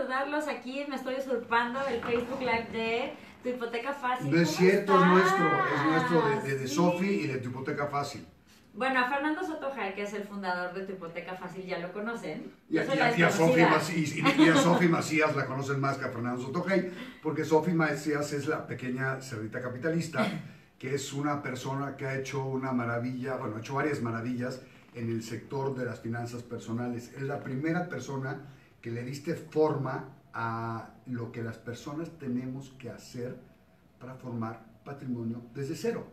saludarlos aquí, me estoy usurpando el Facebook Live de Tu Hipoteca Fácil. No es cierto, es nuestro de Sí. Sofi y de Tu Hipoteca Fácil. Bueno, a Fernando Soto Jai, que es el fundador de Tu Hipoteca Fácil, ya lo conocen. Y Yo soy la a desconocida. Sofi Macías la conocen más que a Fernando Sotogey, porque Sofi Macías es la pequeña cerdita capitalista, que es una persona que ha hecho una maravilla, bueno, ha hecho varias maravillas en el sector de las finanzas personales. Es la primera persona que le diste forma a lo que las personas tenemos que hacer para formar patrimonio desde cero.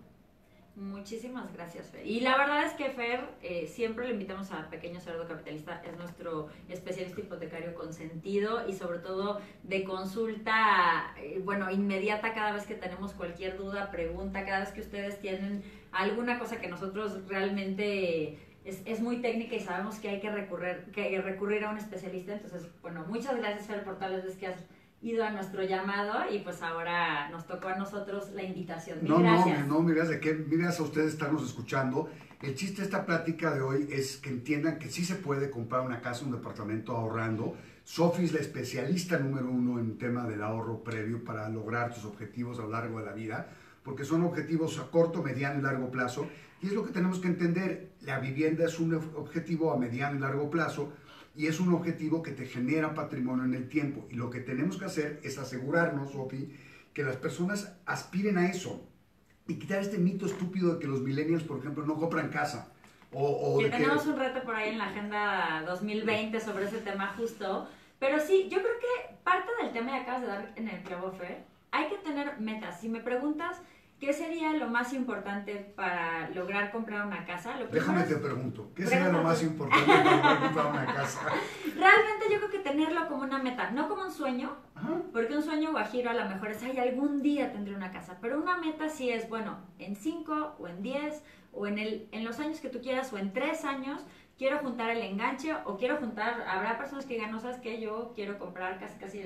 Muchísimas gracias, Fer. Y la verdad es que Fer, siempre le invitamos a Pequeño Cerdo Capitalista, es nuestro especialista hipotecario consentido y sobre todo de consulta, bueno, inmediata cada vez que tenemos cualquier duda, pregunta, cada vez que ustedes tienen alguna cosa que nosotros realmente es muy técnica y sabemos que hay que recurrir a un especialista. Entonces, bueno, muchas gracias, Fer, por todas las veces que has ido a nuestro llamado y pues ahora nos tocó a nosotros la invitación. Gracias. No, mil gracias. Mil gracias a ustedes estarnos escuchando. El chiste de esta plática de hoy es que entiendan que sí se puede comprar una casa, un departamento ahorrando. Sofi es la especialista número 1 en tema del ahorro previo para lograr tus objetivos a lo largo de la vida, porque son objetivos a corto, mediano y largo plazo. Y es lo que tenemos que entender. La vivienda es un objetivo a mediano y largo plazo, y es un objetivo que te genera patrimonio en el tiempo. Y lo que tenemos que hacer es asegurarnos, Sofi, que las personas aspiren a eso. Y quitar este mito estúpido de que los millennials, por ejemplo, no compran casa. Que tenemos un reto por ahí en la Agenda 2020 sobre ese tema justo. Pero sí, yo creo que parte del tema, y acabas de dar en el clavo, Fer, hay que tener metas. Si me preguntas qué sería lo más importante para lograr comprar una casa, déjame te pregunto, ¿qué sería lo más importante para lograr comprar una casa? Realmente yo creo que tenerlo como una meta, no como un sueño, porque un sueño guajiro a lo mejor es, ay, algún día tendré una casa, pero una meta sí es, bueno, en 5 o en 10 o en los años que tú quieras o en 3 años, quiero juntar el enganche o quiero juntar, habrá personas que digan, no sabes qué, yo quiero comprar casi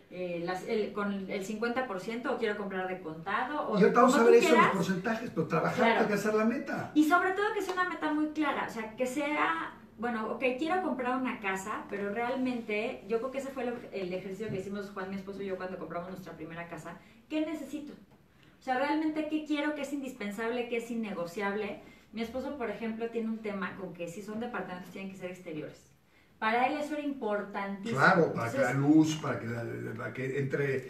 con el 50% o quiero comprar de contado. O y ahorita vamos a ver eso, quieras, los porcentajes, pero trabajar para alcanzar la meta. Y sobre todo que sea una meta muy clara, o sea, que sea, bueno, ok, quiero comprar una casa, pero realmente, yo creo que ese fue el ejercicio que hicimos Juan, mi esposo y yo, cuando compramos nuestra primera casa. ¿Qué necesito? O sea, realmente, ¿qué quiero? ¿Qué es indispensable? ¿Qué es innegociable? Mi esposo, por ejemplo, tiene un tema con que si son departamentos tienen que ser exteriores. Para él eso era importantísimo. Claro, para que la luz, para que entre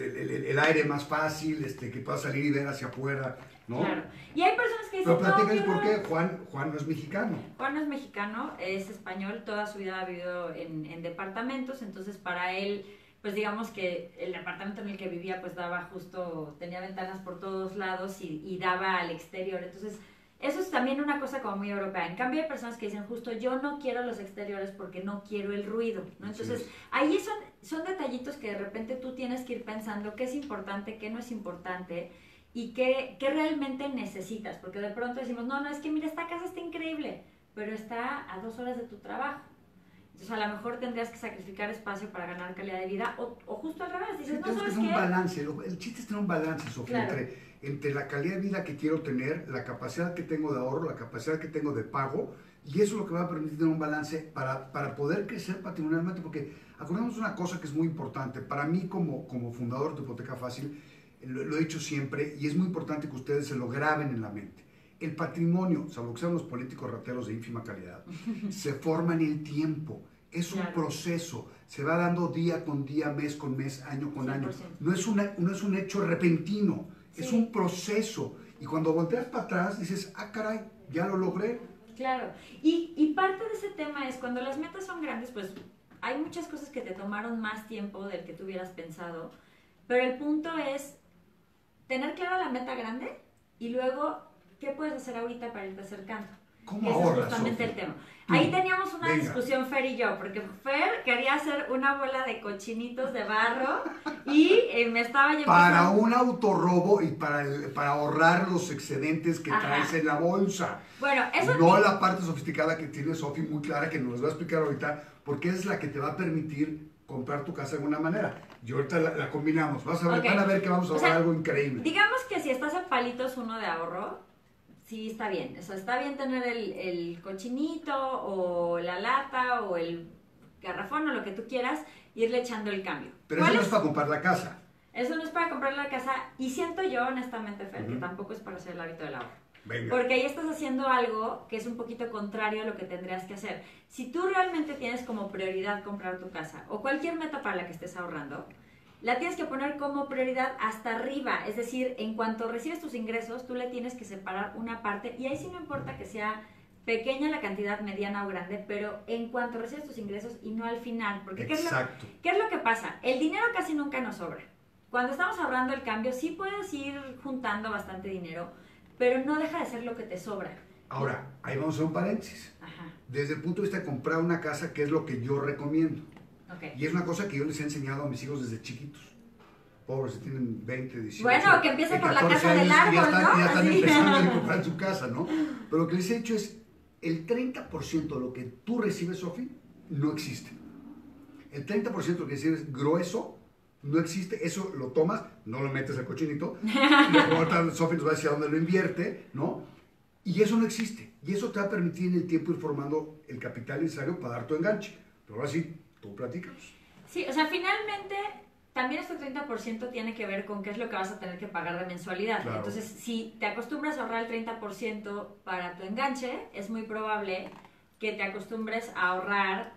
el aire más fácil, que pueda salir y ver hacia afuera, ¿no? Claro. Y hay personas que dicen, pero platícales por qué. Juan no es mexicano. Juan no es mexicano, es español, toda su vida ha vivido en departamentos, entonces para él, pues digamos que el departamento en el que vivía pues daba justo, tenía ventanas por todos lados y daba al exterior, entonces eso es también una cosa como muy europea. En cambio hay personas que dicen justo yo no quiero los exteriores porque no quiero el ruido, ¿no? Entonces ahí son detallitos que de repente tú tienes que ir pensando qué es importante, qué no es importante y qué realmente necesitas, porque de pronto decimos, no, es que mira, esta casa está increíble, pero está a 2 horas de tu trabajo. Entonces a lo mejor tendrías que sacrificar espacio para ganar calidad de vida o justo al revés. Dices, no, ¿sabes qué? Un balance, el chiste es tener un balance, Sofía, claro, entre la calidad de vida que quiero tener, la capacidad que tengo de ahorro, la capacidad que tengo de pago, y eso es lo que va a permitir tener un balance para poder crecer patrimonialmente, porque acordemos una cosa que es muy importante, para mí como fundador de Hipoteca Fácil, lo he dicho siempre, y es muy importante que ustedes se lo graben en la mente. El patrimonio, salvo que sean los políticos rateros de ínfima calidad, se forma en el tiempo. Es un proceso, se va dando día con día, mes con mes, año con 100%. Año. No es un hecho repentino, es un proceso. Y cuando volteas para atrás dices, ah, caray, ya lo logré. Claro, y parte de ese tema es cuando las metas son grandes, pues hay muchas cosas que te tomaron más tiempo del que tú hubieras pensado, pero el punto es tener clara la meta grande y luego, ¿qué puedes hacer ahorita para irte acercando? ¿Cómo ahorras, es justamente Sofía? el tema. Ahí teníamos una discusión Fer y yo, porque Fer quería hacer una bola de cochinitos de barro y me estaba yo para un autorrobo y para ahorrar los excedentes que traes en la bolsa. Bueno, eso no la parte sofisticada que tiene Sofi, muy clara, que nos va a explicar ahorita, porque es la que te va a permitir comprar tu casa de alguna manera. Y ahorita la combinamos. Van a ver que vamos a ahorrar algo increíble. Digamos que si estás en palitos 1 de ahorro, sí está bien. O sea, está bien tener el cochinito o la lata o el garrafón o lo que tú quieras irle echando el cambio. Pero eso no es para comprar la casa. Eso no es para comprar la casa, y siento yo, honestamente, Fer, que tampoco es para hacer el hábito del ahorro. Venga. Porque ahí estás haciendo algo que es un poquito contrario a lo que tendrías que hacer. Si tú realmente tienes como prioridad comprar tu casa, o cualquier meta para la que estés ahorrando, la tienes que poner como prioridad hasta arriba. Es decir, en cuanto recibes tus ingresos, tú le tienes que separar una parte, y ahí sí no importa que sea pequeña la cantidad, mediana o grande, pero en cuanto recibes tus ingresos y no al final. Porque Exacto. ¿qué es lo que pasa? El dinero casi nunca nos sobra. Cuando estamos ahorrando el cambio, sí puedes ir juntando bastante dinero, pero no deja de ser lo que te sobra. Ahora, ahí vamos a hacer un paréntesis. Ajá. Desde el punto de vista de comprar una casa, ¿qué es lo que yo recomiendo? Okay. Y es una cosa que yo les he enseñado a mis hijos desde chiquitos. Pobres, tienen 20, 18. Bueno, que empiecen por la 14 casa del años, árbol, ¿no? Ya están Así. empezando a comprar su casa, ¿no? Pero lo que les he dicho es, el 30% de lo que tú recibes, Sofi, no existe. El 30% de lo que recibes grueso no existe. Eso lo tomas, no lo metes al cochinito. Y ahorita Sofi nos va a decir a dónde lo invierte, ¿no? Y eso no existe. Y eso te va a permitir en el tiempo ir formando el capital necesario para dar tu enganche. Pero ahora sí, tú platícanos. Sí, o sea, finalmente también este 30% tiene que ver con qué es lo que vas a tener que pagar de mensualidad. Claro. Entonces, si te acostumbras a ahorrar el 30% para tu enganche, es muy probable que te acostumbres a ahorrar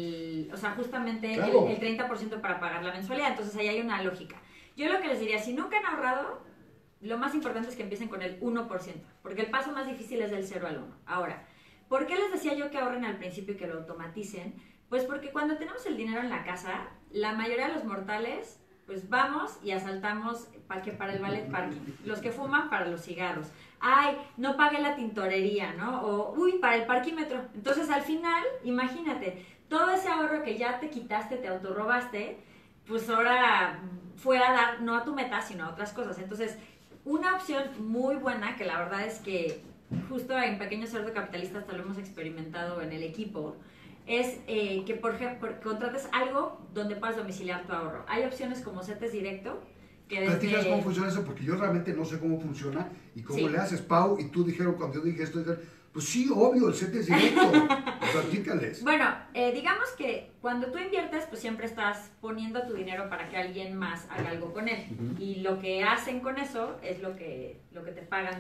justamente Claro. el 30% para pagar la mensualidad. Entonces, ahí hay una lógica. Yo lo que les diría, si nunca han ahorrado, lo más importante es que empiecen con el 1%, porque el paso más difícil es del 0 al 1. Ahora, ¿por qué les decía yo que ahorren al principio y que lo automaticen? Pues porque cuando tenemos el dinero en la casa, la mayoría de los mortales, pues vamos y asaltamos para el ballet parking. Los que fuman para los cigarros. Ay, no pagué la tintorería, ¿no? O, uy, para el parquímetro. Entonces, al final, imagínate, todo ese ahorro que ya te quitaste, te autorrobaste, pues ahora fue a dar, no a tu meta, sino a otras cosas. Entonces, una opción muy buena, que la verdad es que justo en Pequeño Cerdo Capitalista hasta lo hemos experimentado en el equipo, es que, por ejemplo, contrates algo donde puedas domiciliar tu ahorro. Hay opciones como CETES Directo, que Platícanos cómo funciona eso, porque yo realmente no sé cómo funciona y cómo Sí. le haces, Pau, y tú dijeron, cuando yo dije esto, dijeron, pues sí, obvio, el set es directo. Platícales. Bueno, digamos que cuando tú inviertes, pues siempre estás poniendo tu dinero para que alguien más haga algo con él. Y lo que hacen con eso es lo que te pagan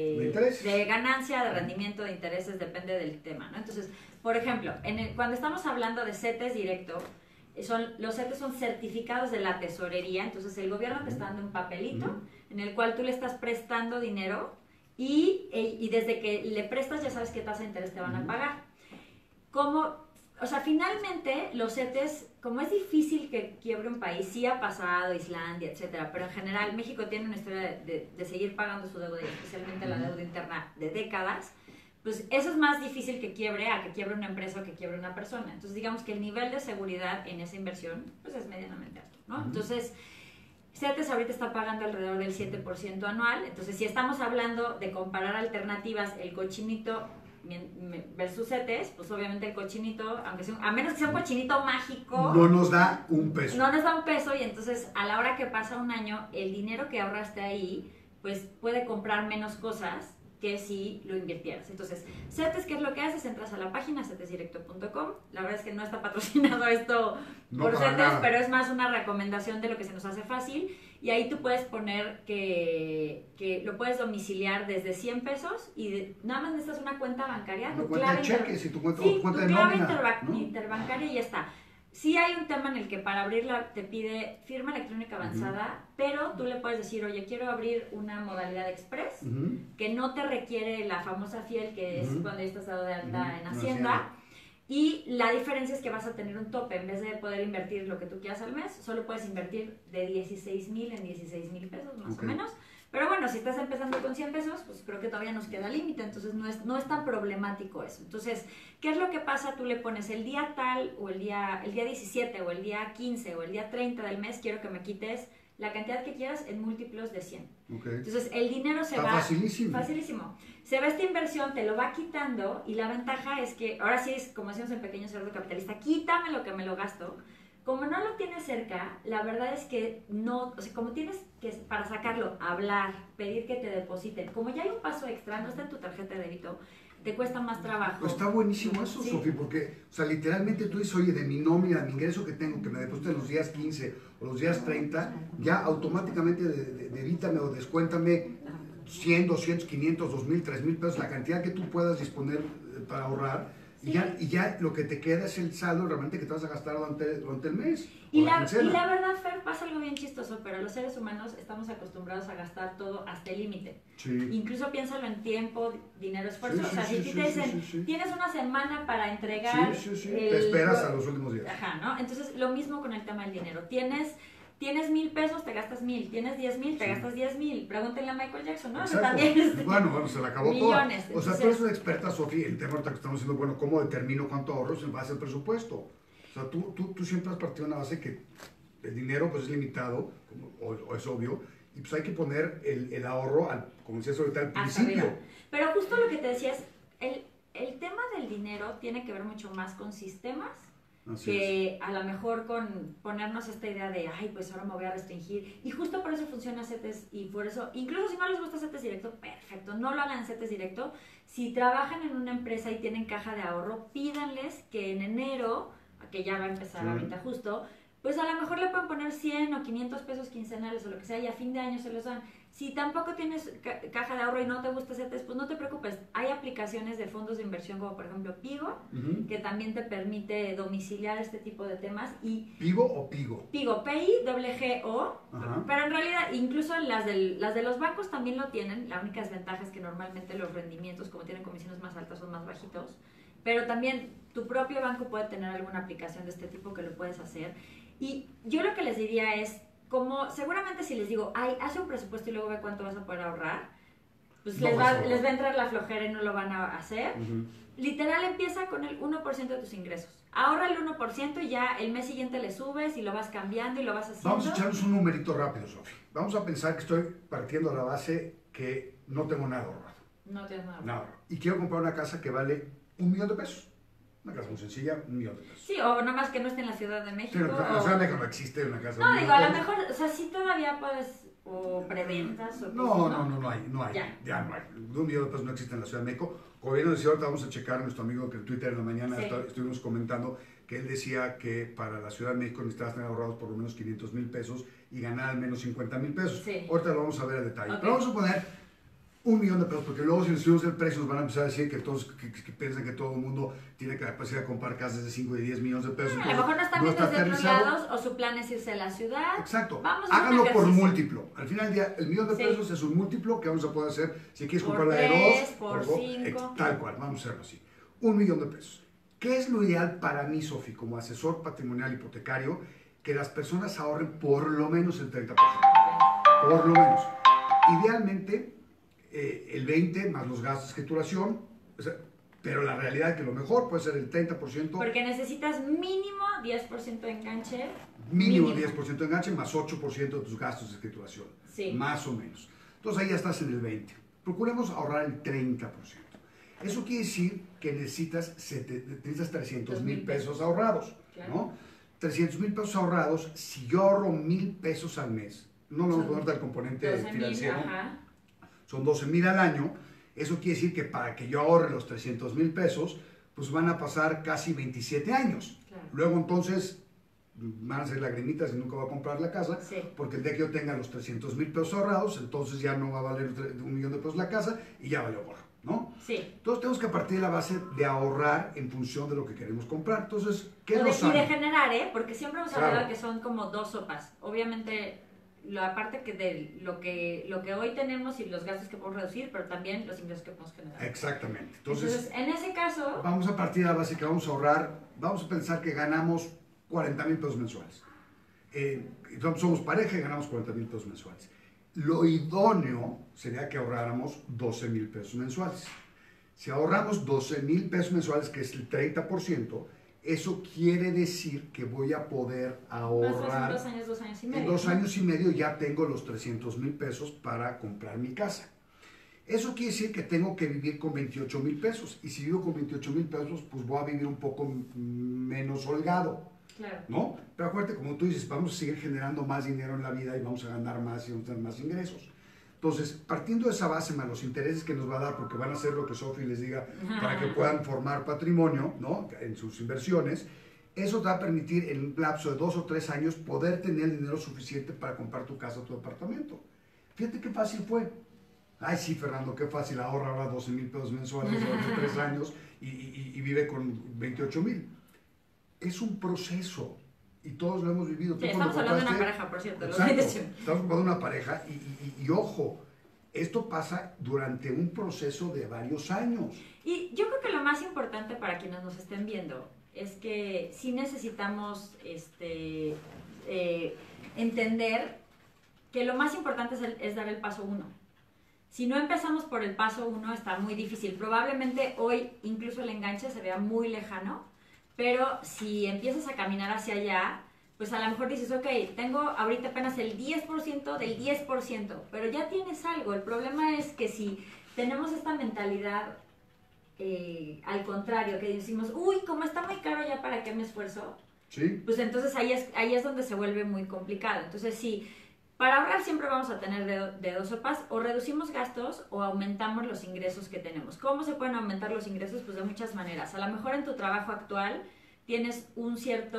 de ganancia, de rendimiento, de intereses, depende del tema, ¿no? Entonces, por ejemplo, cuando estamos hablando de CETES directo, los CETES son certificados de la tesorería, entonces el gobierno te está dando un papelito en el cual tú le estás prestando dinero y desde que le prestas ya sabes qué tasa de interés te van a pagar. Finalmente los CETES, como es difícil que quiebre un país, sí ha pasado, Islandia, etcétera, pero en general México tiene una historia de seguir pagando su deuda, y especialmente la deuda interna de décadas. Pues eso es más difícil que quiebre a que quiebre una empresa o que quiebre una persona. Entonces digamos que el nivel de seguridad en esa inversión pues es medianamente alto, ¿no? Entonces CETES ahorita está pagando alrededor del 7% anual. Entonces si estamos hablando de comparar alternativas, el cochinito versus CETES, pues obviamente el cochinito, a menos que sea un cochinito mágico, no nos da un peso. No nos da un peso, y entonces a la hora que pasa un año, el dinero que ahorraste ahí pues puede comprar menos cosas que si lo invirtieras. Entonces, CETES, ¿qué es lo que haces? Entras a la página cetesdirecto.com. La verdad es que no está patrocinado esto por CETES, pero es más una recomendación de lo que se nos hace fácil. Y ahí tú puedes poner que lo puedes domiciliar desde 100 pesos y nada más necesitas una cuenta bancaria. Una cuenta de cheques y tu cuenta de clave nómina, ¿no? interbancaria y ya está. Sí hay un tema en el que para abrirla te pide firma electrónica avanzada, pero tú le puedes decir, oye, quiero abrir una modalidad express que no te requiere la famosa FIEL, que es cuando ya estás dado de alta en Hacienda. Y la diferencia es que vas a tener un tope. En vez de poder invertir lo que tú quieras al mes, solo puedes invertir de 16,000 en 16,000 pesos, más o menos. Pero bueno, si estás empezando con 100 pesos, pues creo que todavía nos queda límite, entonces no es tan problemático eso. Entonces, ¿qué es lo que pasa? Tú le pones el día tal, o el día 17, o el día 15, o el día 30 del mes, quiero que me quites la cantidad que quieras en múltiplos de 100. Entonces, el dinero se va... Facilísimo. Facilísimo. Se va esta inversión, te lo va quitando, y la ventaja es que, ahora sí es como decimos en Pequeño Cerdo Capitalista, quítame lo que me lo gasto. Como no lo tienes cerca, la verdad es que no, o sea, como tienes que, para sacarlo, hablar, pedir que te depositen, como ya hay un paso extra, no está en tu tarjeta de débito, te cuesta más trabajo. Pues está buenísimo eso, Sí. Sofi, porque, o sea, literalmente tú dices, oye, de mi nómina, mi ingreso que tengo, que me depositen los días 15 o los días 30, ya automáticamente debítame o descuéntame 100, 200, 500, 2000, 3000 pesos, la cantidad que tú puedas disponer para ahorrar. Sí. Y ya lo que te queda es el saldo realmente que te vas a gastar durante el mes. Y o la quincena. verdad, Fer, pasa algo bien chistoso, pero los seres humanos estamos acostumbrados a gastar todo hasta el límite. Sí. Incluso piénsalo en tiempo, dinero, esfuerzo. Sí, o sea, sí, si sí, a ti te sí, dicen, sí, sí. tienes una semana para entregar... Sí, sí, sí. Te esperas a los últimos días. Ajá, ¿no? Entonces, lo mismo con el tema del dinero. Tienes 1,000 pesos, te gastas 1,000. Tienes 10,000, te Sí. gastas 10,000. Pregúntenle a Michael Jackson, ¿no? O sea, Exacto. también Bueno, se la acabó millones. toda. O sea, tú eres una experta, Sofía, el tema ahorita que estamos diciendo, bueno, ¿cómo determino cuánto ahorro en base al presupuesto? O sea, tú siempre has partido de una base que el dinero pues es limitado, o es obvio, y pues hay que poner el ahorro, como decías ahorita, al hasta principio. arriba. Pero justo lo que te decía es, el tema del dinero tiene que ver mucho más con sistemas Así que a lo mejor con ponernos esta idea de, ay, pues ahora me voy a restringir. Y justo por eso funciona CETES y por eso, incluso si no les gusta CETES directo, perfecto, no lo hagan en CETES directo. Si trabajan en una empresa y tienen caja de ahorro, pídanles que en enero, que ya va a empezar ahorita justo, pues a lo mejor le pueden poner 100 o 500 pesos quincenales o lo que sea y a fin de año se los dan. Si tampoco tienes caja de ahorro y no te gusta CETES, pues no te preocupes. Hay aplicaciones de fondos de inversión como por ejemplo Pigo, que también te permite domiciliar este tipo de temas. Y ¿Pivo o Pigo? Pigo, P-I-G-G-O, pero en realidad incluso las de los bancos también lo tienen. La única desventaja es que normalmente los rendimientos, como tienen comisiones más altas, son más bajitos. Pero también tu propio banco puede tener alguna aplicación de este tipo que lo puedes hacer. Y yo lo que les diría es, como seguramente si les digo, ay, haz un presupuesto y luego ve cuánto vas a poder ahorrar, pues No les vas a va ahorrar. a entrar la flojera y no lo van a hacer. Literal, empieza con el 1% de tus ingresos. Ahorra el 1% y ya el mes siguiente le subes y lo vas cambiando y lo vas haciendo. Vamos a echarnos un numerito rápido, Sofía. Vamos a pensar que estoy partiendo de la base que no tengo nada ahorrado. No tienes nada. Nada. Y quiero comprar una casa que vale 1,000,000 de pesos. Una casa muy sencilla, 1,000,000 de pesos. Sí, o nada más que no esté en la Ciudad de México. Sí, en la Ciudad de México no existe una casa de No, 1,000,000 digo, a de lo pesos. mejor, o sea, sí todavía puedes, o preventas, o No hay. Ya. No hay. De 1,000,000 de pesos no existe en la Ciudad de México. Como bien decía, ahorita vamos a checar a nuestro amigo que en Twitter en la mañana Sí. estuvimos comentando que él decía que para la Ciudad de México necesitabas tener ahorrados por lo menos 500,000 pesos y ganar al menos 50,000 pesos. Sí. Ahorita lo vamos a ver a detalle. Ok. Pero vamos a poner 1,000,000 de pesos, porque luego si les subimos el precio nos van a empezar a decir que todos que piensan que todo el mundo tiene capacidad de comprar casas de 5 y 10 millones de pesos. A lo mejor no están bien está desde otros aterrizado. lados, o su plan es irse a la ciudad. Exacto. Vamos a hacer un Háganlo por ejercicio. múltiplo. Al final del día, el 1,000,000 de Sí. pesos es un múltiplo que vamos a poder hacer si quieres Por comprarla de 3, 2, por dos, 5. tal cual. Vamos a hacerlo así. 1,000,000 de pesos. ¿Qué es lo ideal para mí, Sofi, como asesor patrimonial hipotecario? Que las personas ahorren por lo menos el 30%. Por lo menos. Idealmente, el 20% más los gastos de escrituración, o sea, pero la realidad es que lo mejor puede ser el 30%. Porque necesitas mínimo 10% de enganche. Mínimo 10% de enganche más 8% de tus gastos de escrituración. Sí. Más o menos. Entonces ahí ya estás en el 20%. Procuremos ahorrar el 30%. Eso quiere decir que necesitas 300,000 pesos ahorrados. Claro. ¿No? 300,000 pesos ahorrados, si yo ahorro 1,000 pesos al mes, no lo vamos a poner del componente 12,000, financiero, ajá. son 12,000 al año. Eso quiere decir que para que yo ahorre los 300,000 pesos, pues van a pasar casi 27 años. Claro. Luego entonces van a ser lagrimitas y nunca voy a comprar la casa, Sí. porque el día que yo tenga los 300,000 pesos ahorrados, entonces ya no va a valer 1,000,000 de pesos la casa y ya valió gorro, ¿no? Sí. Entonces tenemos que partir de la base de ahorrar en función de lo que queremos comprar. Entonces, ¿qué Y nos de sale? generar, porque siempre hemos Claro. hablado que son como dos sopas. Obviamente, la parte que de lo que hoy tenemos y los gastos que podemos reducir, pero también los ingresos que podemos generar. Exactamente. Entonces, en ese caso, Vamos a partir de la base que vamos a ahorrar, vamos a pensar que ganamos 40,000 pesos mensuales. Somos pareja y ganamos 40,000 pesos mensuales. Lo idóneo sería que ahorráramos 12,000 pesos mensuales. Si ahorramos 12,000 pesos mensuales, que es el 30%, eso quiere decir que voy a poder más ahorrar. o menos 2 años y En medio. 2 años y medio ya tengo los 300,000 pesos para comprar mi casa. Eso quiere decir que tengo que vivir con 28,000 pesos. Y si vivo con 28,000 pesos, pues voy a vivir un poco menos holgado, Claro. ¿no? Pero acuérdate, como tú dices, vamos a seguir generando más dinero en la vida y vamos a ganar más y vamos a tener más ingresos. Entonces, partiendo de esa base más los intereses que nos va a dar, porque van a hacer lo que Sofi les diga para que puedan formar patrimonio, ¿no? En sus inversiones, eso te va a permitir en un lapso de 2 o 3 años poder tener el dinero suficiente para comprar tu casa o tu departamento. Fíjate qué fácil fue. Ay, sí, Fernando, qué fácil, ahorra ahora 12,000 pesos mensuales durante 3 años y vive con 28,000. Es un proceso y todos lo hemos vivido. Sí, estamos hablando de una pareja, por cierto. Exacto, estamos hablando de una pareja y ojo, esto pasa durante un proceso de varios años. Y yo creo que lo más importante para quienes nos estén viendo es que sí necesitamos entender que lo más importante es dar el paso 1. Si no empezamos por el paso 1 está muy difícil. Probablemente hoy incluso el enganche se vea muy lejano, pero si empiezas a caminar hacia allá, pues a lo mejor dices, ok, tengo ahorita apenas el 10% del 10%, pero ya tienes algo. El problema es que si tenemos esta mentalidad al contrario, que decimos, uy, como está muy caro ya, ¿para qué me esfuerzo? Sí. Pues entonces ahí es donde se vuelve muy complicado. Entonces sí, para ahorrar siempre vamos a tener de dos sopas, o reducimos gastos o aumentamos los ingresos que tenemos. ¿Cómo se pueden aumentar los ingresos? Pues de muchas maneras. A lo mejor en tu trabajo actual tienes un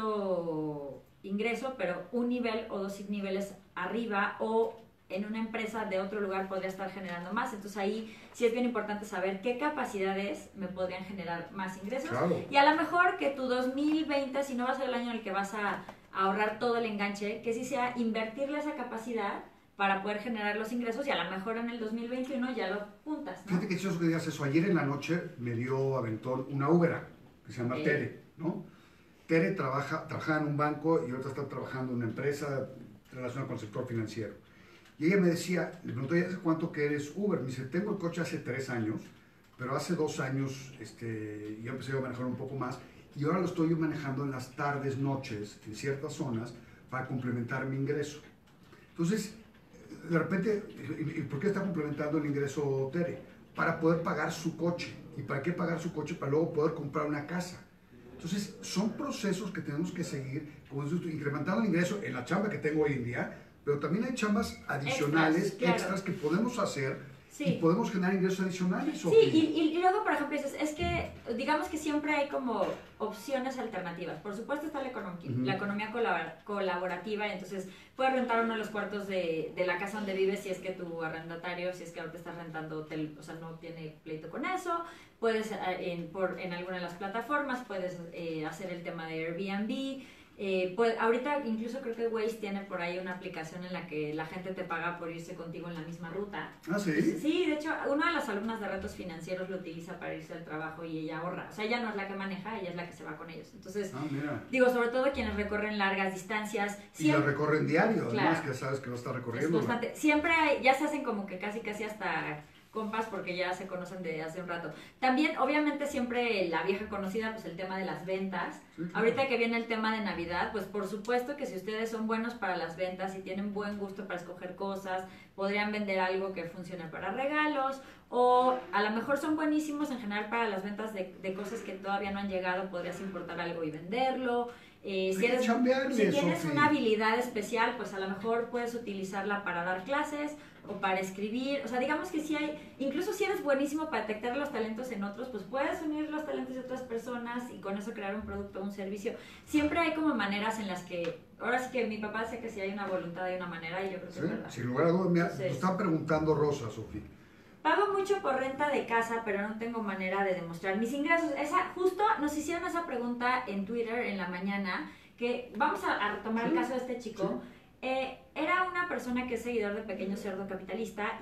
cierto ingreso, pero un nivel o 2 niveles arriba, o en una empresa de otro lugar podría estar generando más. Entonces ahí sí es bien importante saber qué capacidades me podrían generar más ingresos. Claro. Y a lo mejor que tu 2020, si no va a ser el año en el que vas a ahorrar todo el enganche, que sí sea invertirle esa capacidad para poder generar los ingresos, y a lo mejor en el 2021 ya lo juntas, ¿no? Fíjate que chistoso que digas eso. Ayer en la noche me dio aventón una Ubera, que se llama Tere, ¿no? Tere trabajaba en un banco y ahorita está trabajando en una empresa relacionada con el sector financiero. Y ella me decía, le pregunté, ¿hace cuánto que eres Uber? Me dice, tengo el coche hace 3 años, pero hace 2 años ya empecé a manejar un poco más, y ahora lo estoy manejando en las tardes, noches, en ciertas zonas, para complementar mi ingreso. Entonces, de repente, ¿y por qué está complementando el ingreso Tere? Para poder pagar su coche. ¿Y para qué pagar su coche? Para luego poder comprar una casa. Entonces, son procesos que tenemos que seguir, como dices tú, incrementando el ingreso en la chamba que tengo hoy en día, pero también hay chambas adicionales, extras que podemos hacer. Sí. Y podemos generar ingresos adicionales. Sí, y luego, por ejemplo, dices, es que digamos que siempre hay como opciones alternativas. Por supuesto está la economía colaborativa, entonces puedes rentar uno de los cuartos de la casa donde vives si es que tu arrendatario, si es que ahorita estás rentando hotel, o sea, no tiene pleito con eso. Puedes, en alguna de las plataformas, puedes hacer el tema de Airbnb. Pues ahorita incluso creo que Waze tiene por ahí una aplicación en la que la gente te paga por irse contigo en la misma ruta. ¿Ah, sí? Sí, de hecho, una de las alumnas de Retos Financieros lo utiliza para irse al trabajo y ella ahorra. O sea, ella no es la que maneja, ella es la que se va con ellos. Entonces, digo, sobre todo quienes recorren largas distancias. Y lo recorren diario, claro, además que sabes que no está recorriendo. Siempre ya se hacen como que casi hasta compas porque ya se conocen de hace un rato. También, obviamente, siempre la vieja conocida, pues el tema de las ventas. Sí, claro. Ahorita que viene el tema de Navidad, pues por supuesto que si ustedes son buenos para las ventas y tienen buen gusto para escoger cosas, podrían vender algo que funcione para regalos, o a lo mejor son buenísimos en general para las ventas de cosas que todavía no han llegado, podrías importar algo y venderlo. Si tienes una habilidad especial, pues a lo mejor puedes utilizarla para dar clases o para escribir. O sea, digamos que si hay, incluso si eres buenísimo para detectar los talentos en otros, pues puedes unir los talentos de otras personas y con eso crear un producto o un servicio. Siempre hay como maneras en las que, ahora sí que mi papá dice que si hay una voluntad hay una manera, y yo creo que es verdad. Sin lugar a dudas, me está preguntando Rosa, Sofía. Pago mucho por renta de casa, pero no tengo manera de demostrar mis ingresos. Justo nos hicieron esa pregunta en Twitter en la mañana, que vamos a retomar el caso de este chico. Sí. Era una persona que es seguidor de Pequeño Cerdo Capitalista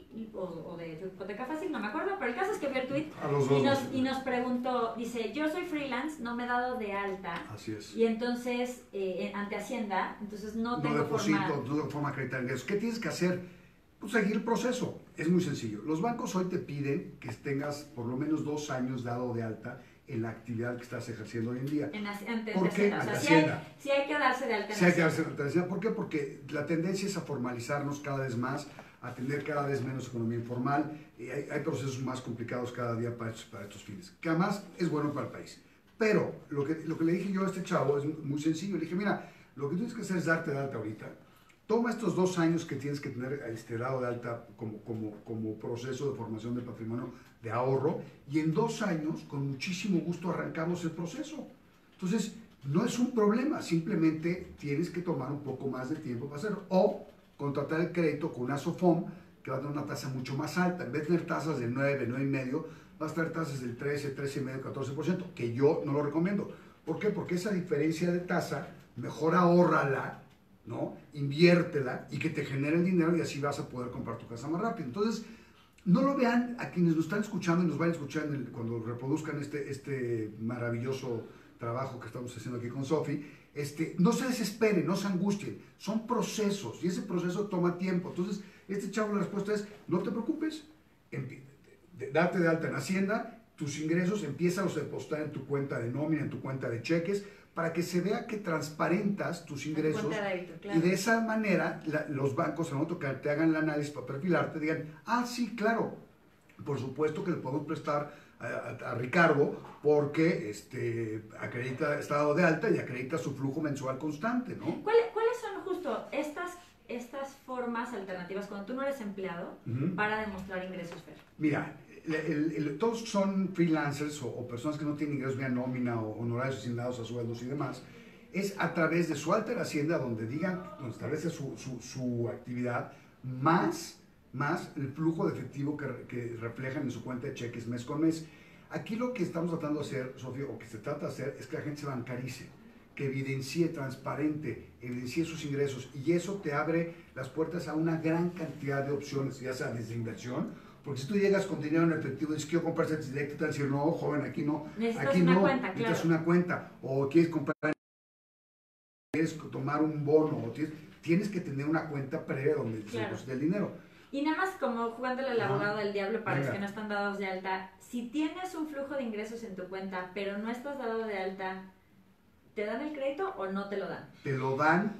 o de Hipoteca Fácil, no me acuerdo, pero el caso es que vio el tweet y nos preguntó, dice, yo soy freelance, no me he dado de alta. Así es. Y entonces, ante Hacienda, entonces no tengo forma acreditar ingresos. ¿Qué tienes que hacer? Pues seguir el proceso. Es muy sencillo. Los bancos hoy te piden que tengas por lo menos 2 años dado de alta en la actividad que estás ejerciendo hoy en día. ¿Por qué? O sea, sí hay que darse de alta. Sí hay que darse de alta. ¿Por qué? Porque la tendencia es a formalizarnos cada vez más, a tener cada vez menos economía informal. Hay procesos más complicados cada día para estos fines, que además es bueno para el país. Pero lo que le dije yo a este chavo es muy sencillo. Le dije, mira, lo que tienes que hacer es darte de alta ahorita. toma estos 2 años que tienes que tener dado de alta como proceso de formación de patrimonio de ahorro, y en 2 años, con muchísimo gusto, arrancamos el proceso. Entonces, no es un problema, simplemente tienes que tomar un poco más de tiempo para hacerlo. O contratar el crédito con una SOFOM, que va a tener una tasa mucho más alta. En vez de tener tasas del 9, 9,5, vas a tener tasas del 13, 13,5, 14%, que yo no lo recomiendo. ¿Por qué? Porque esa diferencia de tasa, mejor ahórrala, ¿no? Inviértela y que te genere el dinero, y así vas a poder comprar tu casa más rápido. Entonces, no lo vean a quienes nos están escuchando y nos van a escuchar cuando reproduzcan este maravilloso trabajo que estamos haciendo aquí con Sofi. No se desesperen, no se angustien, son procesos y ese proceso toma tiempo. Entonces, chavo, la respuesta es: no te preocupes, date de alta en Hacienda, tus ingresos empieza a depositar en tu cuenta de nómina, en tu cuenta de cheques, para que se vea que transparentas tus ingresos, débito, claro. Y de esa manera los bancos, al momento que te hagan el análisis para perfilarte, digan: ah, sí, claro, por supuesto que le podemos prestar a Ricardo porque acredita, está dado de alta y acredita su flujo mensual constante, ¿no? ¿Cuáles son justo estas formas alternativas cuando tú no eres empleado para demostrar ingresos, Fer? Mira, todos son freelancers o personas que no tienen ingresos vía nómina o honorarios asignados a sueldos y demás. Es a través de su alta Hacienda donde establece su actividad, más el flujo de efectivo que reflejan en su cuenta de cheques mes con mes. Aquí lo que estamos tratando de hacer, Sofía, o que se trata de hacer, es que la gente se bancarice, que evidencie, transparente, evidencie sus ingresos, y eso te abre las puertas a una gran cantidad de opciones, ya sea desde inversión, porque si tú llegas con dinero en efectivo y dices: quiero comprar servicios directos, te van a decir: no, joven, aquí no, aquí no, necesitas una cuenta, o quieres comprar, quieres tomar un bono, o tienes que tener una cuenta previa donde se deposite el dinero. Y nada más, como jugándole al abogado del diablo para los que no están dados de alta, si tienes un flujo de ingresos en tu cuenta, pero no estás dado de alta, ¿te dan el crédito o no te lo dan? Te lo dan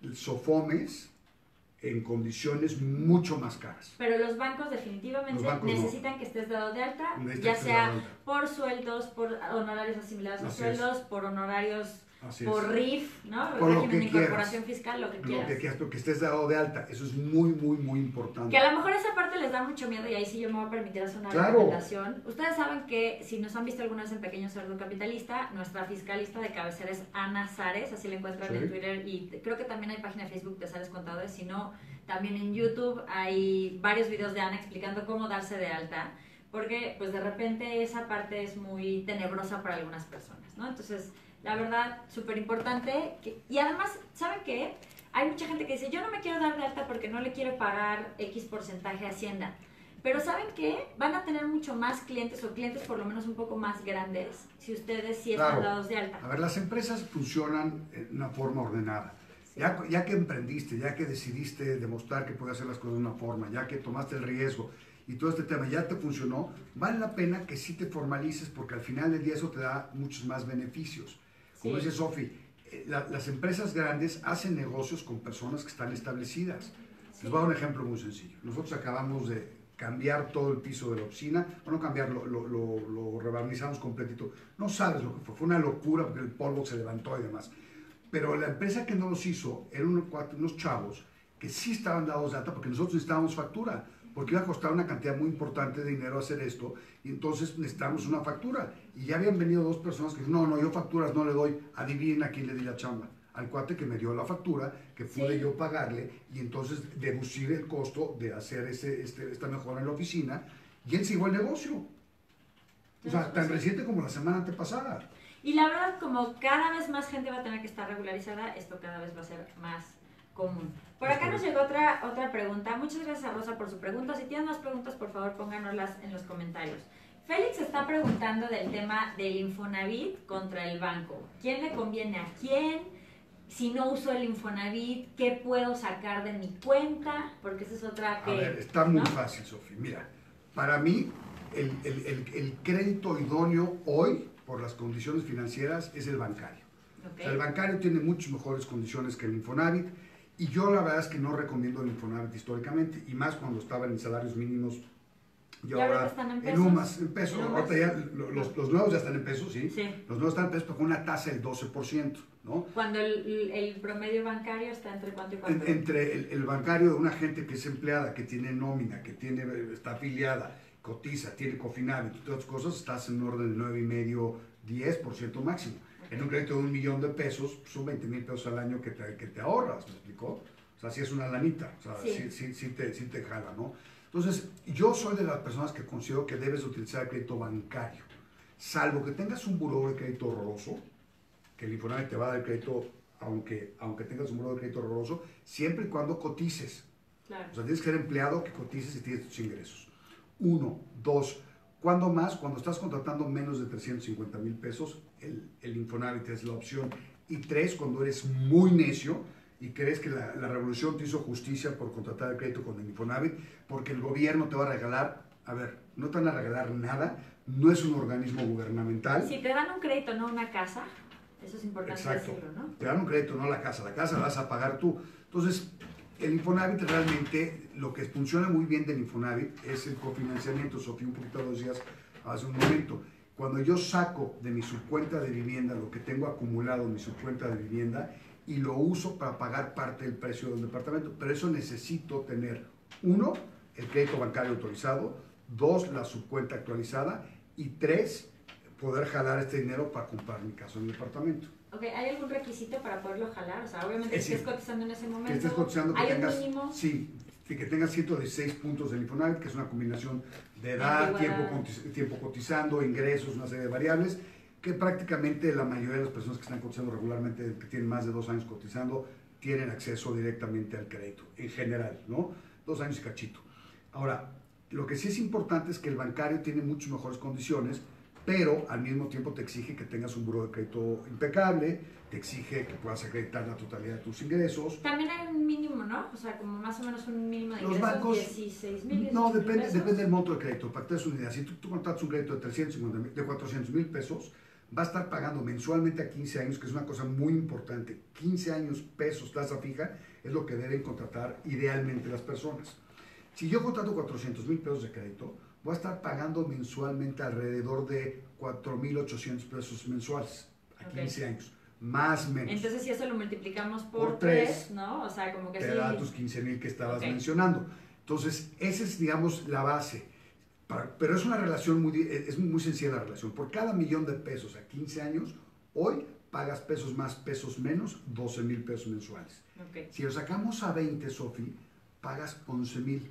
SOFOMES en condiciones mucho más caras. Pero los bancos definitivamente necesitan que estés dado de alta, ya sea por sueldos, por honorarios asimilados a sueldos, por honorarios, por RIF, ¿no? Por lo que incorporación fiscal, lo que quieras. Lo que estés dado de alta, eso es muy, muy, muy importante. Que a lo mejor esa parte les da mucho miedo, y ahí sí yo me voy a permitir hacer una recomendación. Ustedes saben que, si nos han visto alguna vez en Pequeño Cerdo Capitalista, nuestra fiscalista de cabecera es Ana Zares, así la encuentran en Twitter, y creo que también hay página de Facebook de Zares Contadores, si no, también en YouTube hay varios videos de Ana explicando cómo darse de alta, porque pues de repente esa parte es muy tenebrosa para algunas personas, ¿no? Entonces, la verdad, súper importante. Y además, ¿saben qué? Hay mucha gente que dice: yo no me quiero dar de alta porque no le quiero pagar X porcentaje a Hacienda. Pero ¿saben qué? Van a tener mucho más clientes, o clientes por lo menos un poco más grandes, si ustedes sí están dados de alta. A ver, las empresas funcionan en una forma ordenada. Sí. Ya que emprendiste, ya que decidiste demostrar que puedes hacer las cosas de una forma, ya que tomaste el riesgo y todo este tema ya te funcionó, vale la pena que sí te formalices, porque al final del día eso te da muchos más beneficios. Como dice Sofi, las empresas grandes hacen negocios con personas que están establecidas. Les voy a dar un ejemplo muy sencillo. Nosotros acabamos de cambiar todo el piso de la oficina, bueno, cambiarlo, lo rebarnizamos completito. No sabes lo que fue una locura porque el polvo se levantó y demás. Pero la empresa que no los hizo eran unos chavos que sí estaban dados de alta, porque nosotros necesitábamos factura, porque iba a costar una cantidad muy importante de dinero hacer esto, y entonces necesitamos una factura. Y ya habían venido 2 personas que dijeron: no, yo facturas no le doy. Adivinen a quién le di la chamba. Al cuate que me dio la factura, que pude yo pagarle, y entonces deducir el costo de hacer esta mejora en la oficina, y él siguió el negocio. O sea, tan reciente como la semana antepasada. Y la verdad, como cada vez más gente va a tener que estar regularizada, esto cada vez va a ser más común. Por acá nos llegó otra pregunta. Muchas gracias a Rosa por su pregunta. Si tienen más preguntas, por favor, pónganoslas en los comentarios. Félix está preguntando del tema del Infonavit contra el banco. ¿Quién le conviene a quién? Si no uso el Infonavit, ¿qué puedo sacar de mi cuenta? Porque esa es otra que... A ver, está muy fácil, Sofía. Mira, para mí, el crédito idóneo hoy, por las condiciones financieras, es el bancario. Okay. O sea, el bancario tiene muchas mejores condiciones que el Infonavit, y yo la verdad es que no recomiendo el Infonavit históricamente, y más cuando estaban en salarios mínimos Y ahorita ahora están en en pesos. UMAS, en pesos. En Ahorita UMAS. ya los nuevos ya están en pesos, ¿sí? Sí. Los nuevos están en pesos, pero con una tasa del 12%, ¿no? Cuando el promedio bancario está entre cuánto y cuánto. Entre el bancario de una gente que es empleada, que tiene nómina, que está afiliada, cotiza, tiene Cofinavit y todas las cosas, estás en un orden de 9,5, 10% máximo. En un crédito de 1,000,000 de pesos, son 20,000 pesos al año que te ahorras, ¿me explicó? O sea, sí es una lanita, o sea, sí te jala, ¿no? Entonces, yo soy de las personas que considero que debes utilizar el crédito bancario, salvo que tengas un buró de crédito horroroso, que el Infonavit te va a dar crédito, aunque tengas un buró de crédito horroroso, siempre y cuando cotices. Claro. O sea, tienes que ser empleado que cotices y tienes tus ingresos. 1, 2, ¿cuándo más? Cuando estás contratando menos de 350,000 pesos, el Infonavit es la opción. Y 3, cuando eres muy necio y crees que la revolución te hizo justicia por contratar el crédito con el Infonavit, porque el gobierno te va a regalar, a ver, no te van a regalar nada, no es un organismo gubernamental. Si te dan un crédito, no una casa, eso es importante Exacto. decirlo, ¿no? Te dan un crédito, no la casa la vas a pagar tú. Entonces, el Infonavit realmente, lo que funciona muy bien del Infonavit es el cofinanciamiento. Sofía, un poquito lo decías hace un momento. Cuando yo saco de mi subcuenta de vivienda lo que tengo acumulado en mi subcuenta de vivienda y lo uso para pagar parte del precio del departamento, pero eso necesito tener, 1, el crédito bancario autorizado, 2, la subcuenta actualizada y 3, poder jalar este dinero para comprar mi casa en el departamento. Ok, ¿hay algún requisito para poderlo jalar? O sea, obviamente que Sí. estés cotizando en ese momento. Que estés cotizando, que ¿Hay tengas, un mínimo? Sí, que tengas 116 puntos del Infonavit, que es una combinación de edad, tiempo cotizando, ingresos, una serie de variables, que prácticamente la mayoría de las personas que están cotizando regularmente, que tienen más de 2 años cotizando, tienen acceso directamente al crédito, en general, ¿no? 2 años y cachito. Ahora, lo que sí es importante es que el bancario tiene mucho mejores condiciones, pero al mismo tiempo te exige que tengas un buró de crédito impecable, te exige que puedas acreditar la totalidad de tus ingresos. También hay un mínimo, ¿no? O sea, como más o menos un mínimo de Los ingresos, bancos, 16,000. no, depende del monto del crédito. Para que te des una idea, si tú contratas un crédito de 350,000, de 400,000 pesos, va a estar pagando mensualmente a 15 años, que es una cosa muy importante. 15 años pesos, tasa fija, es lo que deben contratar idealmente las personas. Si yo contrato 400,000 pesos de crédito, voy a estar pagando mensualmente alrededor de 4,800 pesos mensuales a 15 años, más o menos. Entonces, si eso lo multiplicamos por 3, 3, ¿no? O sea, como que te sí. da tus 15,000 que estabas mencionando. Entonces, esa es, digamos, la base. Pero es una relación es muy sencilla la relación. Por cada 1,000,000 de pesos a 15 años, hoy pagas pesos más, pesos menos, 12,000 pesos mensuales. Okay. Si lo sacamos a 20, Sofi, pagas 11,000.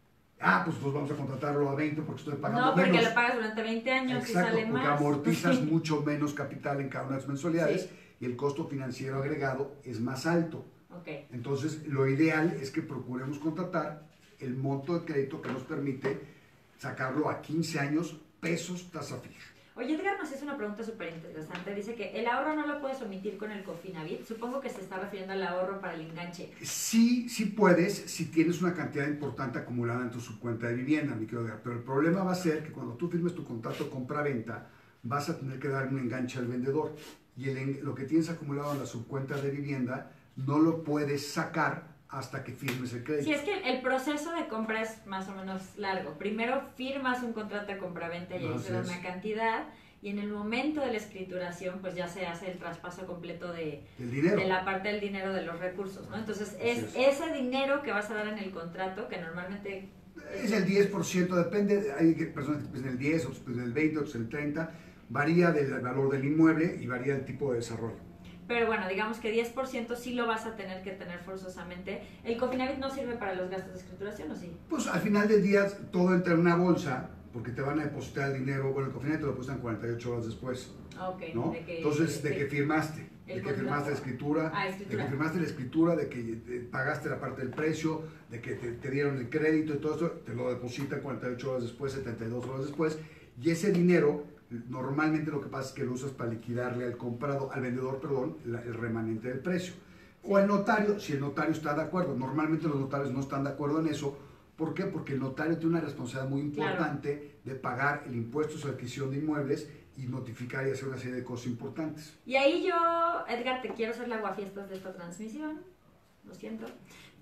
Pues vamos a contratarlo a 20 porque estoy pagando menos. No, porque lo pagas durante 20 años. Exacto, y sale porque más. amortizas mucho menos capital en cada una de las mensualidades y el costo financiero agregado es más alto. Okay. Entonces, lo ideal es que procuremos contratar el monto de crédito que nos permite sacarlo a 15 años, pesos, tasa fija. Oye, Edgar nos hace una pregunta súper interesante. Dice que el ahorro no lo puedes omitir con el Cofinavit. Supongo que se está refiriendo al ahorro para el enganche. Sí puedes si tienes una cantidad importante acumulada en tu subcuenta de vivienda, mi querido Edgar. Pero el problema va a ser que cuando tú firmes tu contrato compra-venta, vas a tener que dar un enganche al vendedor. Y lo que tienes acumulado en la subcuenta de vivienda no lo puedes sacar hasta que firmes el crédito. Sí, es que el proceso de compra es más o menos largo. Primero firmas un contrato de compraventa y ahí se da una cantidad, y en el momento de la escrituración pues ya se hace el traspaso completo de la parte del dinero de los recursos, ¿no? Entonces ese dinero que vas a dar en el contrato, que normalmente... Es el 10%, depende, hay personas que piden el 10, otros piden el 20, otros el 30, varía del valor del inmueble y varía del tipo de desarrollo. Pero bueno, digamos que 10% sí lo vas a tener que tener forzosamente. ¿El Cofinavit no sirve para los gastos de escrituración o sí? Pues al final del día todo entra en una bolsa, porque te van a depositar el dinero, bueno, el Cofinavit te lo depositan 48 horas después. Okay, ¿no? Entonces, de que firmaste, de que firmaste la escritura, de que firmaste la escritura, de que pagaste la parte del precio, de que te dieron el crédito y todo esto, te lo depositan 48 horas después, 72 horas después, y ese dinero normalmente lo que pasa es que lo usas para liquidarle al vendedor, el remanente del precio. O al notario, si el notario está de acuerdo. Normalmente los notarios no están de acuerdo en eso. ¿Por qué? Porque el notario tiene una responsabilidad muy importante de pagar el impuesto sobre adquisición de inmuebles y notificar y hacer una serie de cosas importantes. Y ahí yo, Edgar, te quiero hacer la aguafiestas de esta transmisión, lo siento,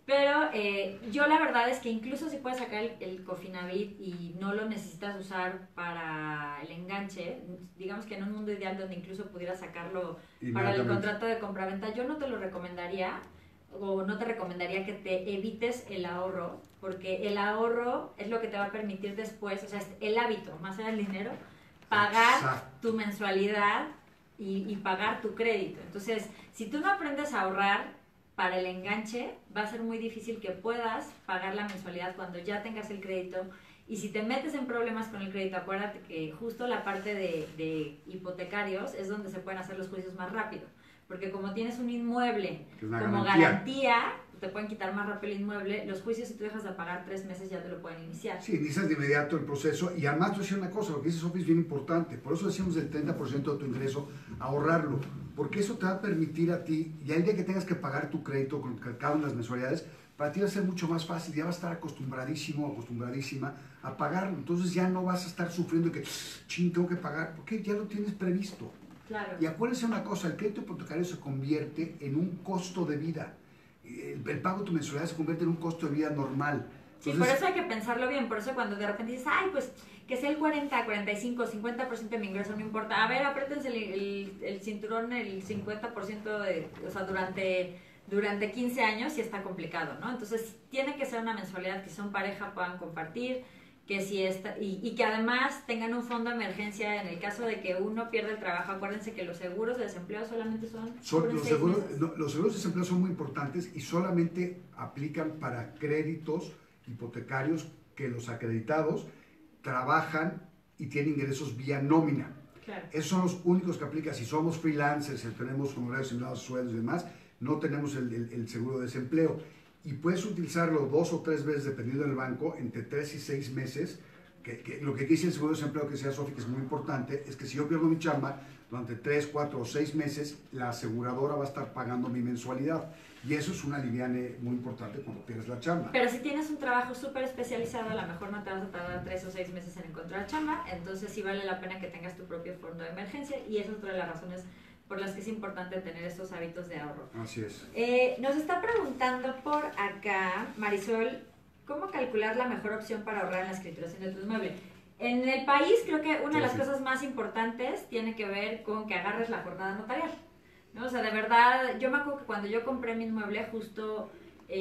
Pero yo la verdad es que incluso si puedes sacar el Cofinavit y no lo necesitas usar para el enganche, digamos que en un mundo ideal donde incluso pudieras sacarlo para el contrato de compraventa, yo no te lo recomendaría, o no te recomendaría que te evites el ahorro, porque el ahorro es lo que te va a permitir después, o sea, es el hábito, más allá del dinero, pagar tu mensualidad y pagar tu crédito. Entonces, si tú no aprendes a ahorrar para el enganche, va a ser muy difícil que puedas pagar la mensualidad cuando ya tengas el crédito. Y si te metes en problemas con el crédito, acuérdate que justo la parte de hipotecarios es donde se pueden hacer los juicios más rápido. Porque como tienes un inmueble como garantía, te pueden quitar más rápido el inmueble. Los juicios, si tú dejas de pagar 3 meses, ya te lo pueden iniciar. Sí, inicias de inmediato el proceso. Y además, te voy a decir una cosa, lo que dice Sofía es bien importante. Por eso decimos del 30% de tu ingreso, ahorrarlo. Porque eso te va a permitir a ti, ya el día que tengas que pagar tu crédito con cada una de las mensualidades, para ti va a ser mucho más fácil. Ya vas a estar acostumbradísimo, acostumbradísima a pagarlo. Entonces ya no vas a estar sufriendo que, ching, tengo que pagar, porque ya lo tienes previsto. Claro. Y acuérdense una cosa, el crédito hipotecario se convierte en un costo de vida. El pago de tu mensualidad se convierte en un costo de vida normal. Entonces, sí, por eso hay que pensarlo bien. Por eso cuando de repente dices, ay, pues que sea el 40, 45, 50% de mi ingreso, no importa. A ver, apriétense el cinturón el 50% o sea, durante 15 años sí está complicado, ¿no? Entonces tiene que ser una mensualidad que son pareja puedan compartir, que si y que además tengan un fondo de emergencia en el caso de que uno pierda el trabajo. Acuérdense que los seguros de desempleo solamente son los seguros de desempleo son muy importantes y solamente aplican para créditos hipotecarios que los acreditados trabajan y tienen ingresos vía nómina. Claro. Esos son los únicos que aplican. Si somos freelancers, si tenemos honorarios similares, sueldos y demás, no tenemos el seguro de desempleo. Y puedes utilizarlo 2 o 3 veces, dependiendo del banco, entre 3 y 6 meses. Lo que dice el seguro de desempleo, que decía Sofi, que es muy importante, es que si yo pierdo mi chamba, durante 3, 4 o 6 meses, la aseguradora va a estar pagando mi mensualidad. Y eso es una aliviane muy importante cuando pierdes la chamba. Pero si tienes un trabajo súper especializado, a lo mejor no te vas a tardar 3 o 6 meses en encontrar chamba, entonces sí vale la pena que tengas tu propio fondo de emergencia, y esa es otra de las razones por las que es importante tener estos hábitos de ahorro. Así es. Nos está preguntando por acá, Marisol, ¿cómo calcular la mejor opción para ahorrar en la escrituración de tu inmueble? En el país creo que una de las cosas más importantes tiene que ver con que agarres la jornada notarial, ¿no? O sea, de verdad, yo me acuerdo que cuando yo compré mi inmueble justo...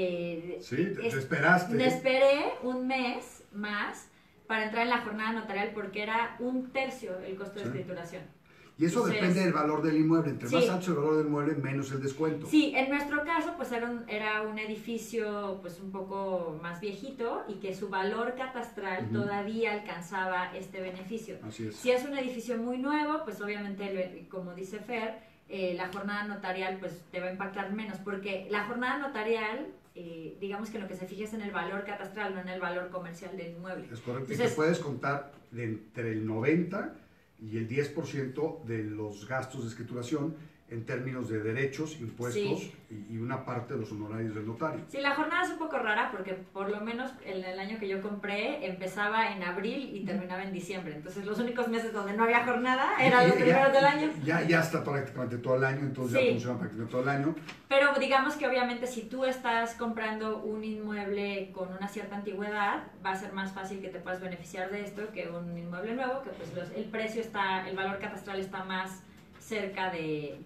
sí, te esperaste. Me esperé un mes más para entrar en la jornada notarial porque era 1/3 el costo de escrituración. Y eso depende del valor del inmueble. Entre más alto el valor del inmueble, menos el descuento. Sí, en nuestro caso, pues era un edificio pues un poco más viejito y que su valor catastral todavía alcanzaba este beneficio. Así es. Si es un edificio muy nuevo, pues obviamente, como dice Fer, la jornada notarial pues te va a impactar menos, porque la jornada notarial, digamos que lo que se fija es en el valor catastral, no en el valor comercial del inmueble. Es correcto. Entonces, y te puedes contar de entre el 90 y el 10% de los gastos de escrituración en términos de derechos, impuestos y una parte de los honorarios del notario. Sí, la jornada es un poco rara porque por lo menos el año que yo compré empezaba en abril y terminaba en diciembre. Entonces los únicos meses donde no había jornada eran los primeros del año. Ya está prácticamente todo el año, entonces ya funciona prácticamente todo el año. Pero digamos que obviamente si tú estás comprando un inmueble con una cierta antigüedad, va a ser más fácil que te puedas beneficiar de esto que un inmueble nuevo, que pues el precio está, el valor catastral está más cerca de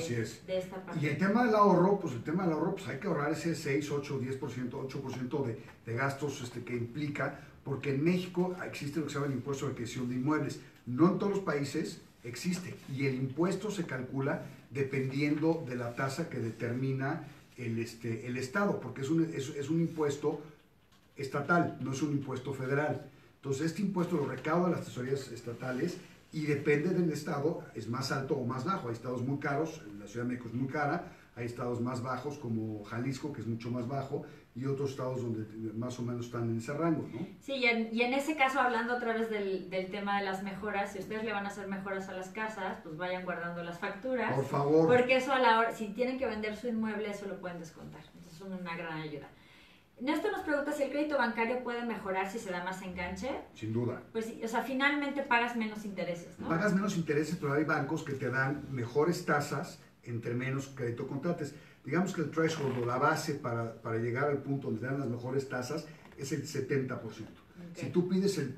esta parte. Y el tema del ahorro, pues hay que ahorrar ese 6, 8, 10%, 8% de gastos que implica, porque en México existe lo que se llama el impuesto de adquisición de inmuebles. No en todos los países existe, y el impuesto se calcula dependiendo de la tasa que determina el Estado, porque es un impuesto estatal, no es un impuesto federal. Entonces este impuesto lo recaudan las tesorerías estatales, y depende del estado, es más alto o más bajo. Hay estados muy caros, la Ciudad de México es muy cara, hay estados más bajos como Jalisco, que es mucho más bajo, y otros estados donde más o menos están en ese rango, ¿no? Sí, y en ese caso, hablando otra vez del tema de las mejoras, si ustedes le van a hacer mejoras a las casas, pues vayan guardando las facturas. Por favor. Porque eso a la hora, si tienen que vender su inmueble, eso lo pueden descontar. Entonces es una gran ayuda. Néstor nos pregunta si el crédito bancario puede mejorar si se da más enganche. Sin duda. Pues sí, o sea, finalmente pagas menos intereses, ¿no? Pagas menos intereses, pero hay bancos que te dan mejores tasas entre menos crédito contrates. Digamos que el threshold o la base para llegar al punto donde te dan las mejores tasas es el 70%. Si tú pides el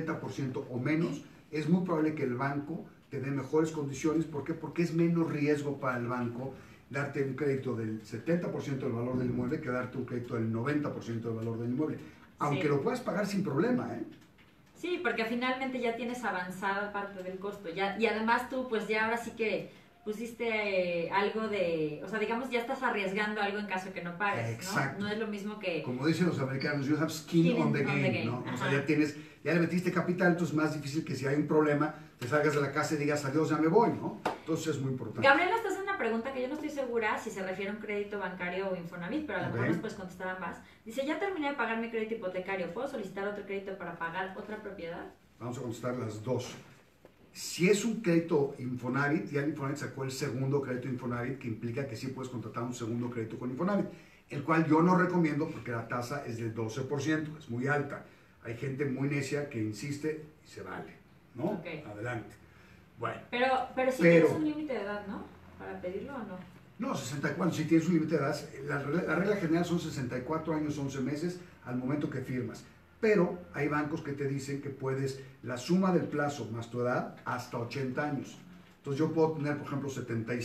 70% o menos, es muy probable que el banco te dé mejores condiciones. ¿Por qué? Porque es menos riesgo para el banco darte un crédito del 70% del valor del inmueble que darte un crédito del 90% del valor del inmueble. Aunque lo puedas pagar sin problema, ¿eh? Sí, porque finalmente ya tienes avanzada parte del costo. Ya, y además tú, pues ya ahora sí que pusiste algo de, o sea, digamos, ya estás arriesgando algo en caso de que no pagues, Exacto. ¿no? No es lo mismo que... Como dicen los americanos, you have skin on the game, ¿no? O sea, ya le metiste capital, entonces es más difícil que si hay un problema, te salgas de la casa y digas adiós, ya me voy, ¿no? Entonces es muy importante. Gabriela, estás en una pregunta que yo no estoy segura si se refiere a un crédito bancario o Infonavit, pero a lo mejor nos puedes contestar ambas. Dice, ya terminé de pagar mi crédito hipotecario, ¿puedo solicitar otro crédito para pagar otra propiedad? Vamos a contestar las dos. Si es un crédito Infonavit, ya el Infonavit sacó el segundo crédito Infonavit, que implica que sí puedes contratar un segundo crédito con Infonavit, el cual yo no recomiendo porque la tasa es del 12%, es muy alta. Hay gente muy necia que insiste y se vale, ¿no? Okay. Adelante. Bueno. Pero sí tienes un límite de edad, ¿no? ¿Para pedirlo o no? No, 64, si tienes un límite de edad, la regla general son 64 años, 11 meses al momento que firmas. Pero hay bancos que te dicen que puedes, la suma del plazo más tu edad, hasta 80 años. Entonces yo puedo tener, por ejemplo,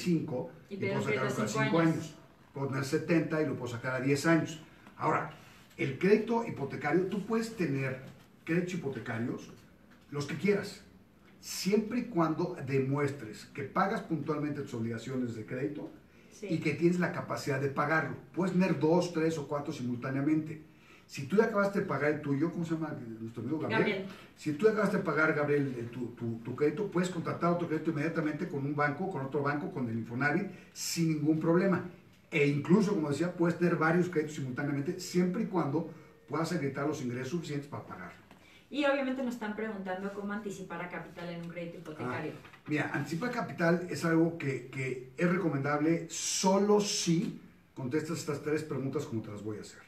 75 y puedo sacarlo a 5 años. Puedo tener 70 y lo puedo sacar a 10 años. Ahora, el crédito hipotecario, tú puedes tener créditos hipotecarios, los que quieras, siempre y cuando demuestres que pagas puntualmente tus obligaciones de crédito y que tienes la capacidad de pagarlo. Puedes tener 2, 3 o 4 simultáneamente. Si tú ya acabaste de pagar el tuyo, ¿cómo se llama nuestro amigo Gabriel? Si tú acabaste de pagar, Gabriel, tu crédito, puedes contratar otro crédito inmediatamente con un banco, con otro banco, con el Infonavit, sin ningún problema. E incluso, como decía, puedes tener varios créditos simultáneamente, siempre y cuando puedas acreditar los ingresos suficientes para pagarlo. Y obviamente nos están preguntando cómo anticipar a capital en un crédito hipotecario. Mira, anticipar capital es algo que es recomendable solo si contestas estas 3 preguntas como te las voy a hacer.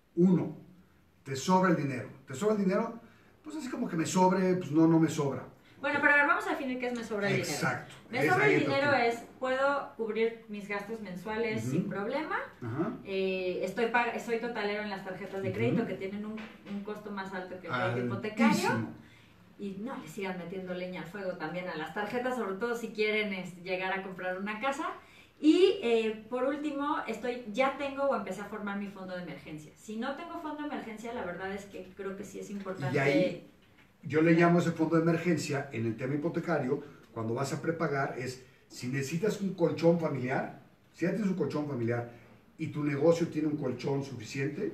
1. ¿Te sobra el dinero? ¿Te sobra el dinero? Pues así como que me sobre, pues no me sobra. Bueno, pero a ver, vamos a definir qué es me sobra el dinero. Exacto. Me sobra el dinero es, puedo cubrir mis gastos mensuales sin problema. Soy totalero en las tarjetas de crédito que tienen un costo más alto que el crédito hipotecario. Y no le sigan metiendo leña al fuego también a las tarjetas, sobre todo si quieren llegar a comprar una casa. Y por último, ya tengo o empecé a formar mi fondo de emergencia. Si no tengo fondo de emergencia, la verdad es que creo que sí es importante. Y ahí, yo le llamo ese fondo de emergencia en el tema hipotecario, cuando vas a prepagar, es si necesitas un colchón familiar, si ya tienes un colchón familiar y tu negocio tiene un colchón suficiente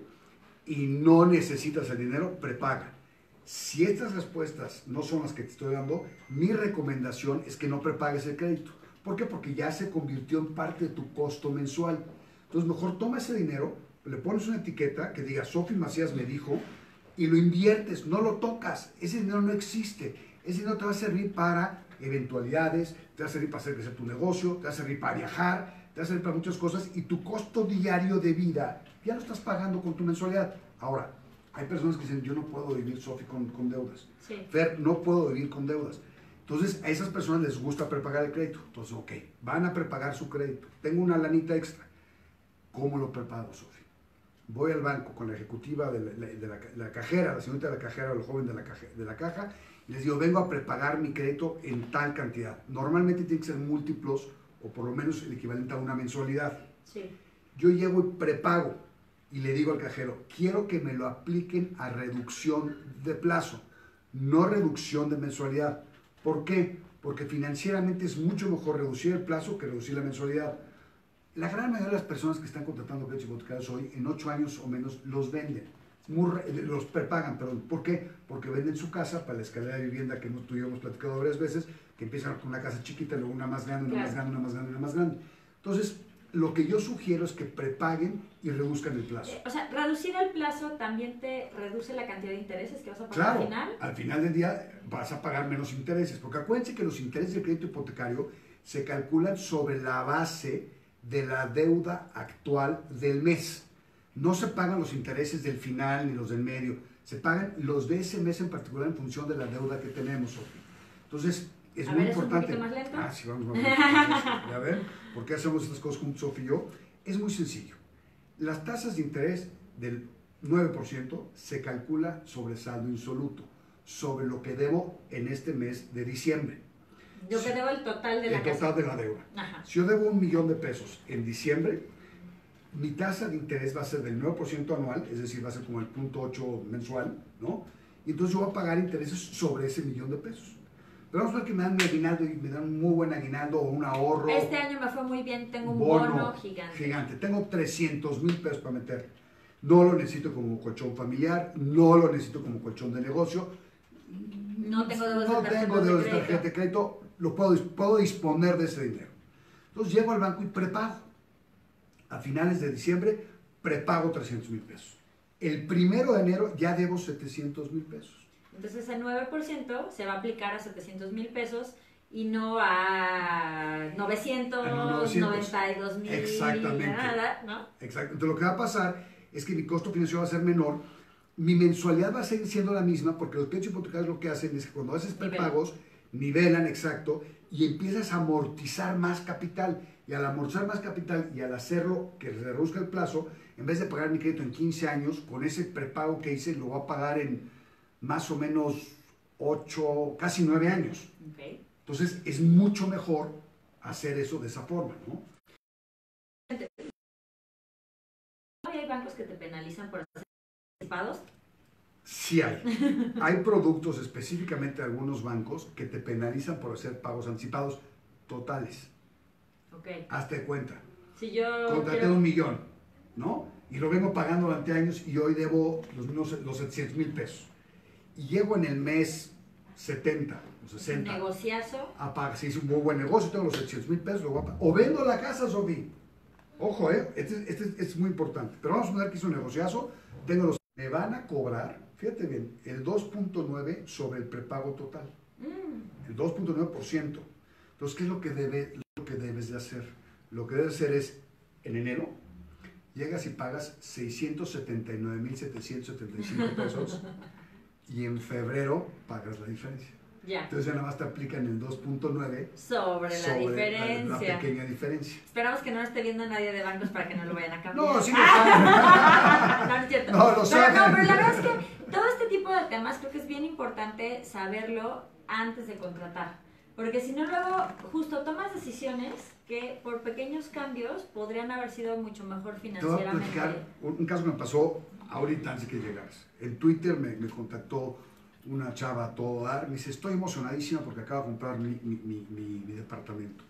y no necesitas el dinero, prepaga. Si estas respuestas no son las que te estoy dando, mi recomendación es que no prepagues el crédito. ¿Por qué? Porque ya se convirtió en parte de tu costo mensual. Entonces, mejor toma ese dinero, le pones una etiqueta que diga Sofi Macías me dijo y lo inviertes, no lo tocas. Ese dinero no existe. Ese dinero te va a servir para eventualidades, te va a servir para hacer crecer tu negocio, te va a servir para viajar, te va a servir para muchas cosas y tu costo diario de vida ya lo estás pagando con tu mensualidad. Ahora, hay personas que dicen, yo no puedo vivir, Sofi, con deudas. Sí. Fer, no puedo vivir con deudas. Entonces, a esas personas les gusta prepagar el crédito. Entonces, ok, van a prepagar su crédito. Tengo una lanita extra. ¿Cómo lo preparo, Sofi? Voy al banco con la ejecutiva de la cajera, la señorita de la cajera o el joven de la caja, y les digo, vengo a prepagar mi crédito en tal cantidad. Normalmente tiene que ser múltiplos o por lo menos el equivalente a una mensualidad. Sí. Yo llego y prepago y le digo al cajero, quiero que me lo apliquen a reducción de plazo, no reducción de mensualidad. ¿Por qué? Porque financieramente es mucho mejor reducir el plazo que reducir la mensualidad. La gran mayoría de las personas que están contratando créditos hipotecarios hoy, en 8 años o menos, los venden. Los prepagan, perdón. ¿Por qué? Porque venden su casa para la escalera de vivienda que tú y yo hemos platicado varias veces, que empiezan con una casa chiquita, luego una más grande, una más grande, una más grande, una más grande. Entonces, lo que yo sugiero es que prepaguen y reduzcan el plazo. O sea, reducir el plazo también te reduce la cantidad de intereses que vas a pagar al final. Al final del día vas a pagar menos intereses, porque acuérdense que los intereses del crédito hipotecario se calculan sobre la base de la deuda actual del mes. No se pagan los intereses del final ni los del medio, se pagan los de ese mes en particular en función de la deuda que tenemos, Sofi. Entonces, es muy importante. ¿Un poquito más lento? Sí, vamos más lento. ¿Ya ven? ¿Por qué hacemos estas cosas juntos, Sofi y yo? Es muy sencillo. Las tasas de interés del 9% se calcula sobre saldo insoluto, sobre lo que debo en este mes de diciembre. Yo que debo el total de la casa. El total de la deuda. Ajá. Si yo debo 1,000,000 de pesos en diciembre, mi tasa de interés va a ser del 9% anual, es decir, va a ser como el 0.8 mensual, ¿no? Y entonces yo voy a pagar intereses sobre ese 1,000,000 de pesos. Pero vamos a ver que me dan mi aguinaldo y me dan un muy buen aguinaldo o un ahorro. Este año me fue muy bien, tengo un bono gigante. Tengo 300,000 pesos para meter. No lo necesito como colchón familiar, no lo necesito como colchón de negocio. No tengo deudas de tarjeta de crédito, puedo disponer de ese dinero. Entonces llego al banco y prepago. A finales de diciembre prepago 300,000 pesos. El 1 de enero ya debo 700,000 pesos. Entonces el 9% se va a aplicar a 700,000 pesos y no a 992,000. Exactamente. Nada, ¿no? Exacto. Entonces lo que va a pasar es que mi costo financiero va a ser menor, mi mensualidad va a seguir siendo la misma, porque los créditos hipotecarios lo que hacen es que cuando haces prepagos, nivelan, exacto, y empiezas a amortizar más capital. Y al amortizar más capital y al hacerlo que se reduzca el plazo, en vez de pagar mi crédito en 15 años, con ese prepago que hice lo voy a pagar en más o menos 8, casi 9 años. Okay. Entonces es mucho mejor hacer eso de esa forma, ¿no? ¿Hay bancos que te penalizan por hacer anticipados? Sí hay. Hay productos específicamente de algunos bancos que te penalizan por hacer pagos anticipados totales. Okay. Hazte cuenta. Si yo contraté 1,000,000, ¿no? Y lo vengo pagando durante años y hoy debo los 700,000 pesos. Y llego en el mes 70 o 60. ¿Un negociazo? Si hice un muy buen negocio, tengo los 700,000 pesos, lo voy a pagar. O vendo la casa, Sofía. Ojo, este es muy importante. Pero vamos a poner que hice un negociazo. Me van a cobrar, fíjate bien, el 2.9 sobre el prepago total. El 2.9%. Entonces, ¿qué es lo que debes de hacer? Lo que debes hacer es, en enero, llegas y pagas 679,775 pesos y en febrero pagas la diferencia. Ya. Entonces ya nada más te aplican el 2.9 sobre la diferencia. La pequeña diferencia. Esperamos que no esté viendo nadie de bancos para que no lo vayan a cambiar. No, sí lo saben. No, es cierto. No, lo saben. Pero la verdad es que todo este tipo de temas creo que es bien importante saberlo antes de contratar. Porque si no, luego justo tomas decisiones que por pequeños cambios podrían haber sido mucho mejor financieramente. Te voy a platicar un caso que me pasó ahorita antes que llegaras. En Twitter me contactó una chava a todo dar, me dice, estoy emocionadísima porque acabo de comprar mi departamento.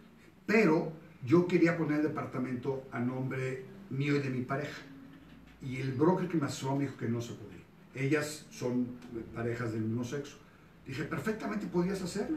Pero yo quería poner el departamento a nombre mío y de mi pareja. Y el broker que me asesoró me dijo que no se podía. Ellas son parejas del mismo sexo. Dije, perfectamente podrías hacerlo.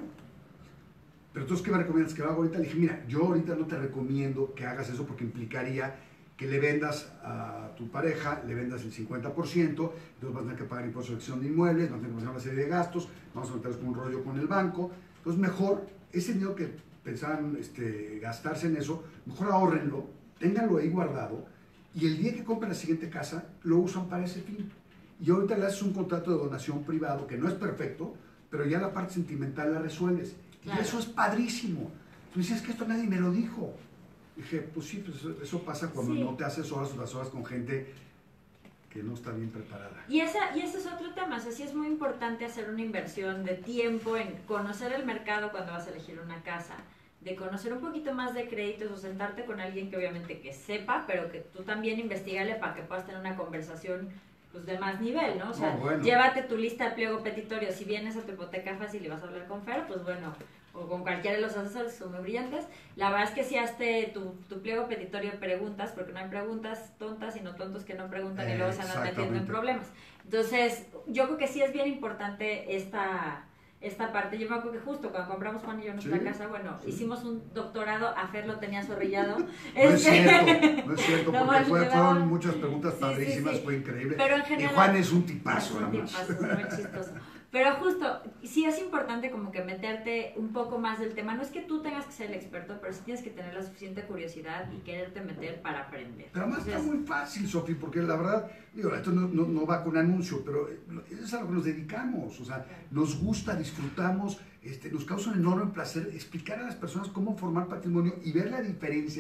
Pero entonces, ¿qué me recomiendas que lo haga ahorita? Le dije, mira, yo ahorita no te recomiendo que hagas eso porque implicaría que le vendas a tu pareja, le vendas el 50%, entonces vas a tener que pagar impuestos de acción de inmuebles, vas a tener que hacer una serie de gastos, vamos a meternos con un rollo con el banco. Entonces, mejor, ese dinero que pensaban gastarse en eso, mejor ahórrenlo, ténganlo ahí guardado, y el día que compren la siguiente casa, lo usan para ese fin. Y ahorita le haces un contrato de donación privado, que no es perfecto, pero ya la parte sentimental la resuelves. Claro. Y eso es padrísimo. Tú dices, que esto nadie me lo dijo. Dije, pues sí, pues eso pasa cuando no te asesoras o las horas con gente que no está bien preparada. Y ese es otro tema, o sea, sí es muy importante hacer una inversión de tiempo en conocer el mercado cuando vas a elegir una casa, de conocer un poquito más de créditos o sentarte con alguien que obviamente que sepa, pero que tú también investigale para que puedas tener una conversación pues de más nivel, ¿no? O sea, llévate tu lista de pliego petitorio, si vienes a tu hipoteca fácil y vas a hablar con Fer, pues bueno, o con cualquiera de los asesores que son muy brillantes, la verdad es que si hazte tu pliego petitorio de preguntas, porque no hay preguntas tontas, sino tontos que no preguntan y luego se andan metiendo en problemas. Entonces, yo creo que sí es bien importante esta parte. Yo me acuerdo que justo cuando compramos Juan y yo nuestra casa, bueno, hicimos un doctorado, a Fer lo tenía zorrillado. No es cierto, porque fueron muchas preguntas padrísimas, fue increíble. Pero en general, y Juan es un tipazo, además. Es muy chistoso. Pero justo, sí es importante como que meterte un poco más del tema. No es que tú tengas que ser el experto, pero sí tienes que tener la suficiente curiosidad y quererte meter para aprender. Pero además está muy fácil, Sofi, porque la verdad, digo, esto no va con anuncio, pero es a lo que nos dedicamos. O sea, nos gusta, disfrutamos, nos causa un enorme placer explicar a las personas cómo formar patrimonio y ver la diferencia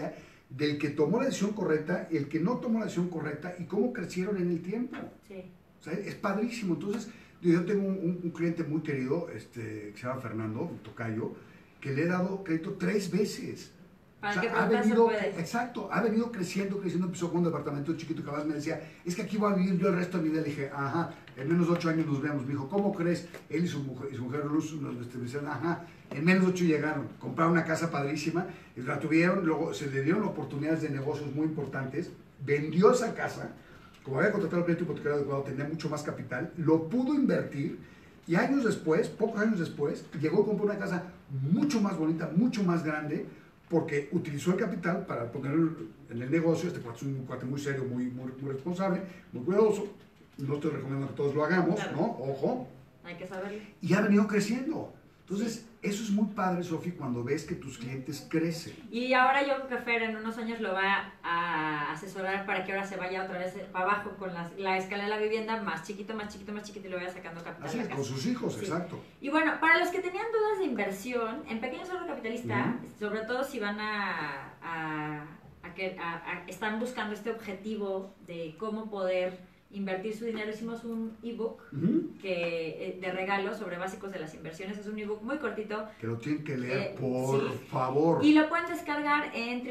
del que tomó la decisión correcta, el que no tomó la decisión correcta y cómo crecieron en el tiempo. Sí. O sea, es padrísimo. Entonces, yo tengo un cliente muy querido, que se llama Fernando, un tocayo, que le he dado crédito 3 veces. Para O sea, que ha pronto se venido, puede. exacto, ha venido creciendo, empezó con un departamento chiquito que además me decía, es que aquí voy a vivir yo el resto de mi vida. Le dije, ajá, en menos de 8 años nos vemos. Me dijo, ¿cómo crees? Él y su mujer Luz me decían, ajá, en menos de 8 llegaron, compraron una casa padrísima, la tuvieron, luego se le dieron oportunidades de negocios muy importantes, vendió esa casa, como había contratado el crédito hipotecario adecuado, tenía mucho más capital, lo pudo invertir y años después, pocos años después, llegó a comprar una casa mucho más bonita, mucho más grande, porque utilizó el capital para ponerlo en el negocio. Este cuate es un cuate muy serio, muy responsable, muy cuidadoso. No estoy recomendando que todos lo hagamos, Claro. ¿no? Ojo. Hay que saberlo. Y ha venido creciendo. Entonces, eso es muy padre, Sofi, cuando ves que tus clientes crecen. Y ahora yo creo que Fer en unos años lo va a asesorar para que ahora se vaya otra vez para abajo con la escala de la vivienda, más chiquito, más chiquito, más chiquito, y lo vaya sacando capital. Así es, con sus hijos, Sí. exacto. Y bueno, para los que tenían dudas de inversión, en Pequeño Cerdo Capitalista, sobre todo si van están buscando este objetivo de cómo poder invertir su dinero, hicimos un ebook de regalo sobre básicos de las inversiones. Es un ebook muy cortito. Que lo tienen que leer, por favor. Y lo pueden descargar en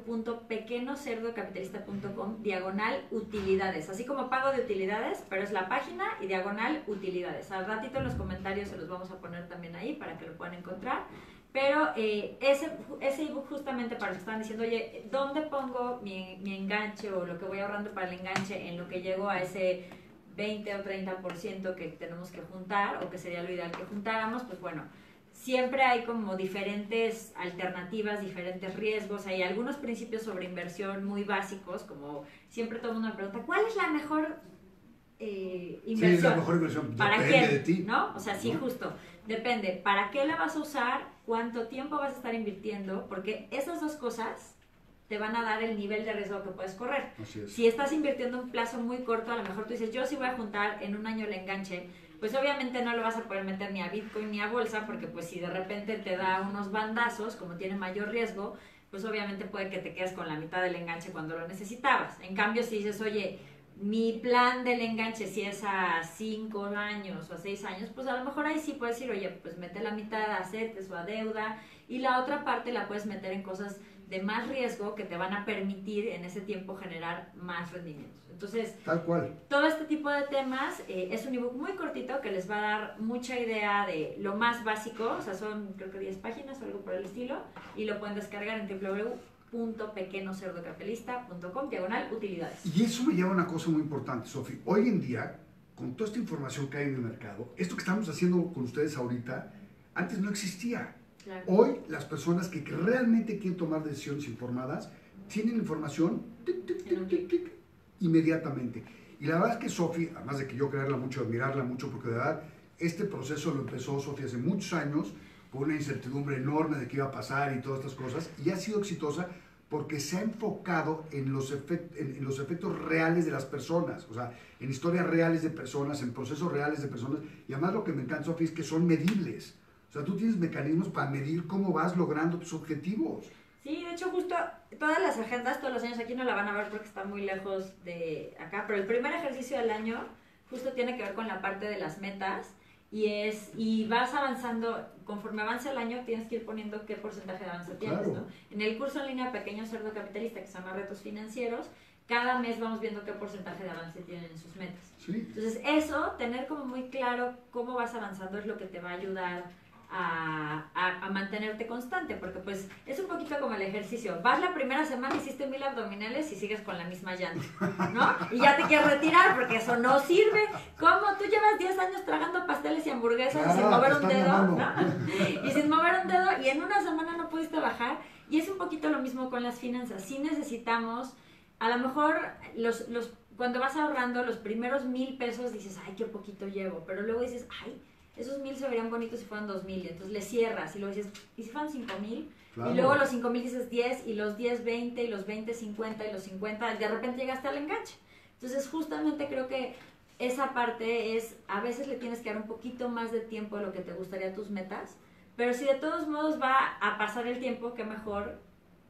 www.pequeñocerdocapitalista.com/utilidades. Así como pago de utilidades, pero es la página y /utilidades. Al ratito en los comentarios se los vamos a poner también ahí para que lo puedan encontrar. Pero ese ebook justamente para los que estaban diciendo, oye, ¿dónde pongo mi enganche o lo que voy ahorrando para el enganche en lo que llego a ese 20 o 30% que tenemos que juntar, o que sería lo ideal que juntáramos? Pues bueno, siempre hay como diferentes alternativas, diferentes riesgos. Hay algunos principios sobre inversión muy básicos, como siempre todo el mundo me pregunta, ¿cuál es la mejor inversión? Sí, la mejor inversión. ¿Para Depende qué? de ti. ¿No? O sea, sí, ¿No? justo. Depende. ¿Para qué la vas a usar? ¿Cuánto tiempo vas a estar invirtiendo? Porque esas dos cosas te van a dar el nivel de riesgo que puedes correr. Así es. Si estás invirtiendo un plazo muy corto, a lo mejor tú dices, yo sí voy a juntar en un año el enganche, pues obviamente no lo vas a poder meter ni a Bitcoin ni a bolsa, porque pues si de repente te da unos bandazos, como tiene mayor riesgo, pues obviamente puede que te quedes con la mitad del enganche cuando lo necesitabas. En cambio, si dices, oye, mi plan del enganche, si es a 5 años o a 6 años, pues a lo mejor ahí sí puedes decir, oye, pues mete la mitad a CETES o a deuda, y la otra parte la puedes meter en cosas de más riesgo que te van a permitir en ese tiempo generar más rendimientos. Entonces, tal cual. Todo este tipo de temas es un ebook muy cortito que les va a dar mucha idea de lo más básico, o sea, son creo que 10 páginas o algo por el estilo, y lo pueden descargar en www.pequeñocerdocapitalista.com/utilidades. Y eso me lleva a una cosa muy importante, Sofi. Hoy en día, con toda esta información que hay en el mercado, esto que estamos haciendo con ustedes ahorita, antes no existía. Claro. Hoy, las personas que realmente quieren tomar decisiones informadas, tienen la información inmediatamente. Y la verdad es que Sofi, además de que yo creerla mucho, admirarla mucho, porque de verdad, este proceso lo empezó Sofi hace muchos años, con una incertidumbre enorme de qué iba a pasar y todas estas cosas, y ha sido exitosa porque se ha enfocado en los efectos reales de las personas, o sea, en historias reales de personas, en procesos reales de personas, y además lo que me encanta, Sofi, es que son medibles. O sea, tú tienes mecanismos para medir cómo vas logrando tus objetivos. Sí, de hecho justo todas las agendas, todos los años, aquí no la van a ver porque está muy lejos de acá, pero el primer ejercicio del año justo tiene que ver con la parte de las metas, y vas avanzando, conforme avanza el año tienes que ir poniendo qué porcentaje de avance tienes, Claro. ¿no? En el curso en línea Pequeño Cerdo Capitalista, que se llama Retos Financieros, cada mes vamos viendo qué porcentaje de avance tienen en sus metas. Sí. Entonces eso, tener como muy claro cómo vas avanzando es lo que te va a ayudar a mantenerte constante, porque pues es un poquito como el ejercicio. Vas la primera semana, hiciste 1000 abdominales y sigues con la misma llanta, ¿no? Y ya te quieres retirar porque eso no sirve. ¿Cómo? Tú llevas 10 años tragando pasteles y hamburguesas Claro, sin mover te un están dedo, llamando. ¿no? Y sin mover un dedo, y en una semana no pudiste bajar. Y es un poquito lo mismo con las finanzas. Sí necesitamos, a lo mejor cuando vas ahorrando los primeros 1000 pesos dices, ay, qué poquito llevo, pero luego dices, ay, esos 1000 se verían bonitos si fueran 2000, entonces le cierras y luego dices, ¿y si fueran 5000? Claro. Y luego los 5000 dices 10, y los 10, 20, y los 20, 50, y los 50, de repente llegaste al enganche. Entonces justamente creo que esa parte es, a veces le tienes que dar un poquito más de tiempo de lo que te gustaría a tus metas, pero si de todos modos va a pasar el tiempo, qué mejor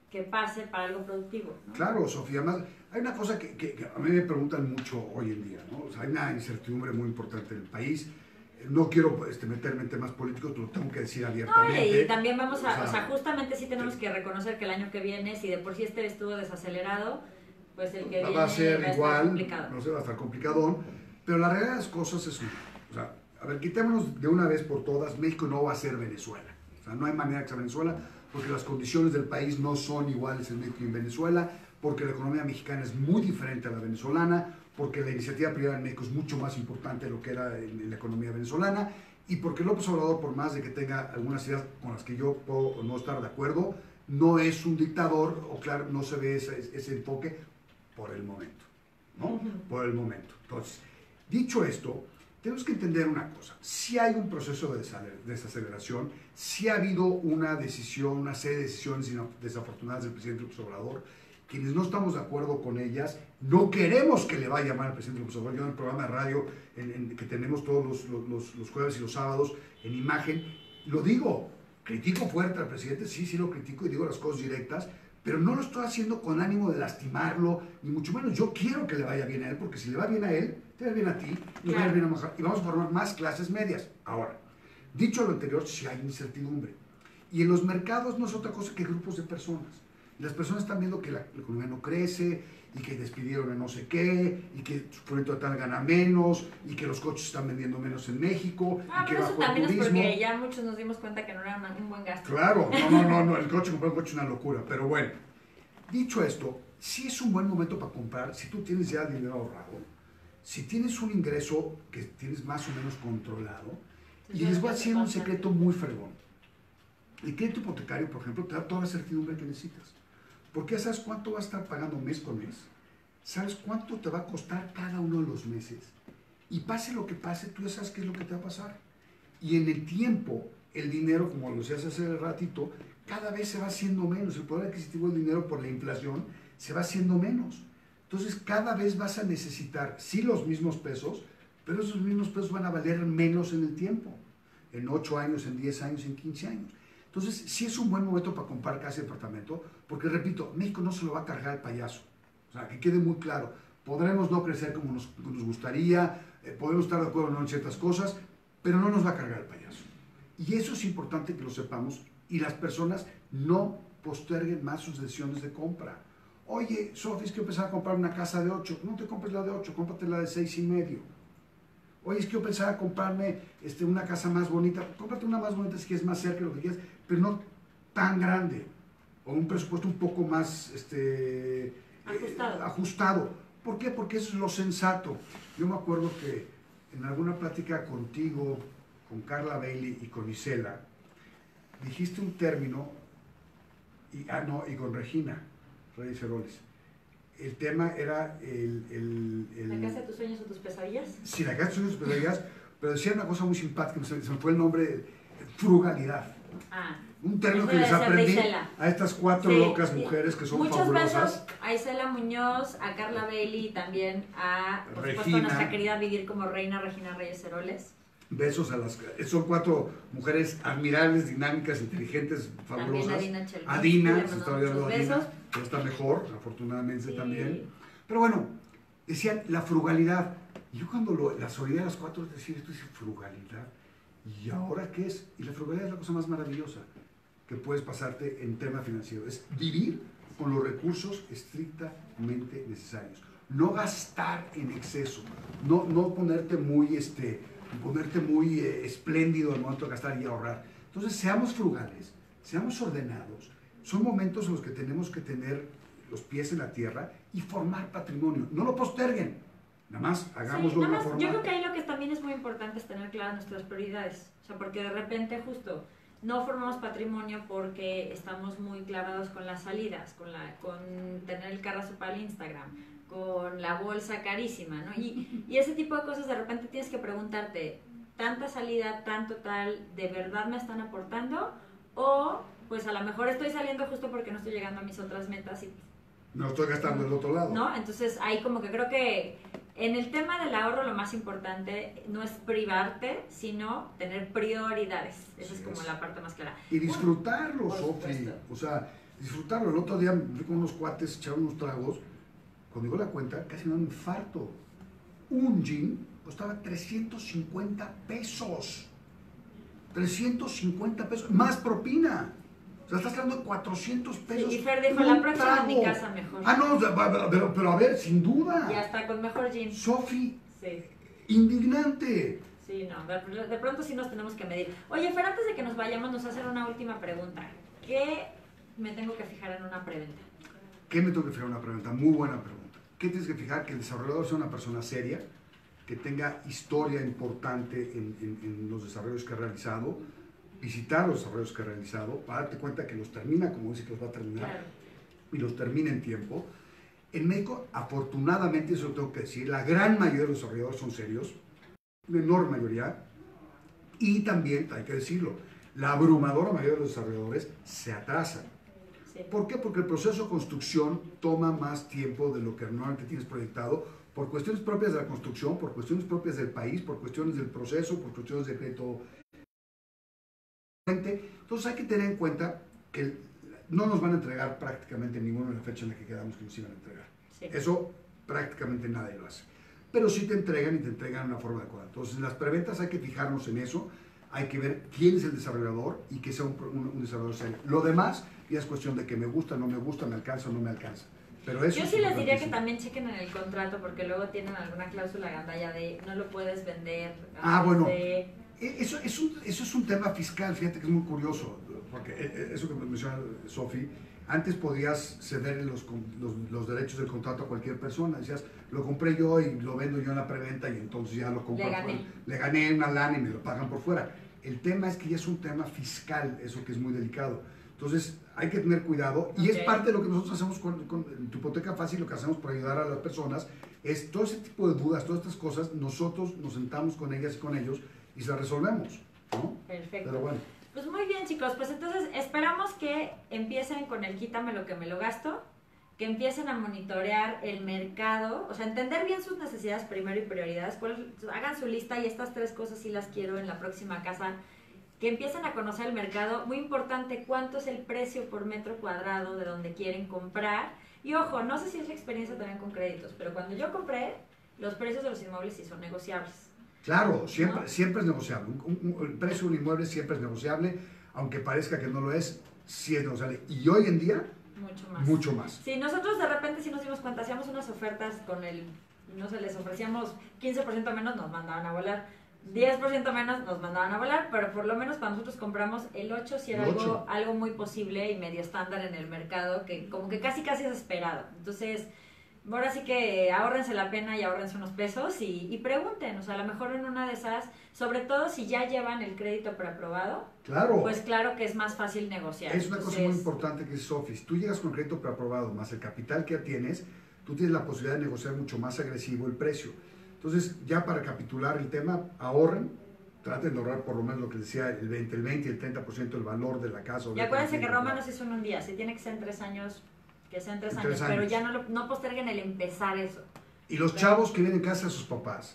que pase para algo productivo, ¿no? Claro, Sofía, además hay una cosa que a mí me preguntan mucho hoy en día, ¿no? O sea, hay una incertidumbre muy importante en el país. No quiero meterme en temas políticos, pero lo tengo que decir abiertamente. No, y también vamos a, o sea, justamente sí tenemos que reconocer que el año que viene, si de por sí estuvo desacelerado, pues el que viene va a ser igual, complicado. no sé, va a estar complicadón, pero la realidad de las cosas es una. O sea, a ver, quitémonos de una vez por todas, México no va a ser Venezuela. O sea, no hay manera que sea Venezuela, porque las condiciones del país no son iguales en México y en Venezuela, porque la economía mexicana es muy diferente a la venezolana, porque la iniciativa privada en México es mucho más importante de lo que era en la economía venezolana, y porque López Obrador, por más de que tenga algunas ideas con las que yo puedo no estar de acuerdo, no es un dictador, o claro, no se ve ese enfoque por el momento, ¿no? Por el momento. Entonces, dicho esto, tenemos que entender una cosa. Si hay un proceso de desaceleración, si ha habido una decisión, una serie de decisiones desafortunadas del presidente López Obrador. Quienes no estamos de acuerdo con ellas, no queremos que le vaya mal al presidente López Obrador. Yo en el programa de radio que tenemos todos los jueves y los sábados en Imagen, lo digo, critico fuerte al presidente, sí lo critico y digo las cosas directas, pero no lo estoy haciendo con ánimo de lastimarlo, ni mucho menos. Yo quiero que le vaya bien a él, porque si le va bien a él, te va bien a ti, y va bien a Maja, y vamos a formar más clases medias. Ahora, dicho lo anterior, sí hay incertidumbre. Y en los mercados no es otra cosa que grupos de personas. Las personas están viendo que la economía no crece, y que despidieron a no sé qué, y que su proyecto total gana menos, y que los coches están vendiendo menos en México, y que pero eso bajó el también turismo. es porque ya muchos nos dimos cuenta que no era un buen gasto. Claro, no, el coche, comprar un coche es una locura, pero bueno. Dicho esto, sí es un buen momento para comprar, si tú tienes ya dinero ahorrado, si tienes un ingreso que tienes más o menos controlado, y les voy a decir un secreto muy fregón. El crédito hipotecario, por ejemplo, te da toda la certidumbre que necesitas. Porque ya sabes cuánto vas a estar pagando mes con mes. Sabes cuánto te va a costar cada uno de los meses. Y pase lo que pase, tú ya sabes qué es lo que te va a pasar. Y en el tiempo, el dinero, como lo decías hace ratito, cada vez se va haciendo menos. El poder adquisitivo del dinero por la inflación se va haciendo menos. Entonces, cada vez vas a necesitar, sí, los mismos pesos, pero esos mismos pesos van a valer menos en el tiempo. En 8 años, en 10 años, en 15 años. Entonces, sí es un buen momento para comprar casa y departamento, porque repito, México no se lo va a cargar el payaso. O sea, que quede muy claro. Podremos no crecer como nos gustaría, podemos estar de acuerdo en ciertas cosas, pero no nos va a cargar el payaso. Y eso es importante que lo sepamos, y las personas no posterguen más sus decisiones de compra. Oye, Sofía, es que yo pensaba comprar una casa de 8. No te compres la de 8, cómprate la de 6.5. Oye, es que yo pensaba comprarme una casa más bonita. Cómprate una más bonita si quieres, más cerca, lo que quieras, pero no tan grande. O un presupuesto un poco más ajustado. ¿Por qué? Porque eso es lo sensato. Yo me acuerdo que en alguna plática contigo, con Carla Bailey y con Isela, dijiste un término, y con Regina Reyes Heroles. El tema era ¿La casa de tus sueños o tus pesadillas? Sí, la casa de tus sueños o tus pesadillas, pero decía una cosa muy simpática, se me fue el nombre, frugalidad. Un término que les aprendí a estas 4 locas mujeres que son fabulosas. Muchos besos a Isela Muñoz, a Carla Bailey y también a, por supuesto, a nuestra querida Vivir como Reina, Regina Reyes Heroles. Besos a son 4 mujeres admirables, dinámicas, inteligentes, fabulosas. Adina, se está olvidando Adina, que está mejor, afortunadamente también. Pero bueno, decían la frugalidad. Y yo cuando las oí a las 4 decir esto, dice frugalidad. ¿Y ahora qué es? Y la frugalidad es la cosa más maravillosa que puedes pasarte en tema financiero. Es vivir con los recursos estrictamente necesarios. No gastar en exceso. No ponerte muy espléndido al momento de gastar y ahorrar. Entonces, seamos frugales, seamos ordenados. Son momentos en los que tenemos que tener los pies en la tierra y formar patrimonio. No lo posterguen. Nada más hagámoslo de una forma. Yo creo que ahí lo que también es muy importante es tener claras nuestras prioridades. O sea, porque de repente justo no formamos patrimonio porque estamos muy clavados con las salidas, con tener el carrazo para el Instagram, con la bolsa carísima, ¿no? Y ese tipo de cosas de repente tienes que preguntarte, ¿tanta salida, tanto tal, de verdad me están aportando? O pues a lo mejor estoy saliendo justo porque no estoy llegando a mis otras metas y no estoy gastando del otro lado. ¿No? Entonces ahí como que creo que en el tema del ahorro lo más importante no es privarte, sino tener prioridades. Esa es como la parte más clara. Y disfrutarlo, Sofi. O sea, disfrutarlo. El otro día me fui con unos cuates, echaron unos tragos. Cuando digo la cuenta, casi me da un infarto. Un gin costaba 350 pesos. 350 pesos, más propina. O sea, estás hablando de 400 pesos. Sí, y Fer dijo, la próxima en mi casa mejor. Ah, no, pero a ver, sin duda. Ya está, con mejor gin. Sofi, sí. Indignante. Sí, no, de pronto sí nos tenemos que medir. Oye, Fer, antes de que nos vayamos, nos hacen una última pregunta. ¿Qué me tengo que fijar en una preventa? ¿Qué me tengo que fijar en una preventa? Muy buena pregunta. ¿Qué tienes que fijar? Que el desarrollador sea una persona seria, que tenga historia importante en los desarrollos que ha realizado, visitar los desarrollos que ha realizado, para darte cuenta que los termina como dice que los va a terminar, claro, y los termina en tiempo. En México, afortunadamente, eso lo tengo que decir, la gran mayoría de los desarrolladores son serios, una enorme mayoría, y también, hay que decirlo, la abrumadora mayoría de los desarrolladores se atrasan. Sí. ¿Por qué? Porque el proceso de construcción toma más tiempo de lo que normalmente tienes proyectado, por cuestiones propias de la construcción, por cuestiones propias del país, por cuestiones del proceso, por cuestiones de crédito. Entonces hay que tener en cuenta que no nos van a entregar prácticamente ninguno en la fecha en la que quedamos que nos iban a entregar. Sí. Eso prácticamente nadie lo hace. Pero sí te entregan y te entregan de una forma adecuada. Entonces en las preventas hay que fijarnos en eso, hay que ver quién es el desarrollador y que sea un desarrollador serio. Lo demás ya es cuestión de que me gusta, no me gusta, me alcanza o no me alcanza. Pero eso yo sí les diría que también chequen en el contrato porque luego tienen alguna cláusula gandalla de no lo puedes vender. Bueno. Eso es un tema fiscal, fíjate que es muy curioso, porque eso que menciona Sofi, antes podías ceder los derechos del contrato a cualquier persona, decías, lo compré yo y lo vendo yo en la preventa y entonces ya lo compro. Le gané una lana y me lo pagan por fuera. El tema es que ya es un tema fiscal, eso que es muy delicado. Entonces hay que tener cuidado y es parte de lo que nosotros hacemos con tu hipoteca fácil, lo que hacemos para ayudar a las personas, es todo ese tipo de dudas, todas estas cosas, nosotros nos sentamos con ellas y con ellos y se la resolvemos, ¿no? Perfecto. Pero bueno. Pues muy bien, chicos, pues entonces esperamos que empiecen con el quítame lo que me lo gasto, que empiecen a monitorear el mercado, o sea, entender bien sus necesidades primero y prioridades, hagan su lista y estas 3 cosas sí las quiero en la próxima casa, que empiecen a conocer el mercado, muy importante, cuánto es el precio por metro cuadrado de donde quieren comprar, y ojo, no sé si es la experiencia también con créditos, pero cuando yo compré, los precios de los inmuebles sí son negociables. Claro, siempre, ¿no? Siempre es negociable. El precio de un inmueble siempre es negociable, aunque parezca que no lo es, sí es negociable. Y hoy en día, mucho más. Sí, nosotros de repente sí nos dimos cuenta, hacíamos unas ofertas con no sé, les ofrecíamos 15% menos, nos mandaban a volar. 10% menos nos mandaban a volar, pero por lo menos para nosotros compramos el 8 si era algo muy posible y medio estándar en el mercado, que como que casi es esperado. Entonces, ahora sí que ahórrense la pena y ahórrense unos pesos y pregunten, o sea, a lo mejor en una de esas, sobre todo si ya llevan el crédito preaprobado, claro, pues claro que es más fácil negociar. Es una cosa muy importante que es Sofi, si tú llegas con crédito preaprobado más el capital que ya tienes, tú tienes la posibilidad de negociar mucho más agresivo el precio. Entonces, ya para recapitular el tema, ahorren, traten de ahorrar por lo menos lo que les decía, el 20 y el 30% del valor de la casa. Y acuérdense que Roma no se hizo en un día, si tiene que ser en 3 años, que sean 3 años, pero ya no posterguen el empezar eso. Y los chavos que vienen en casa de sus papás,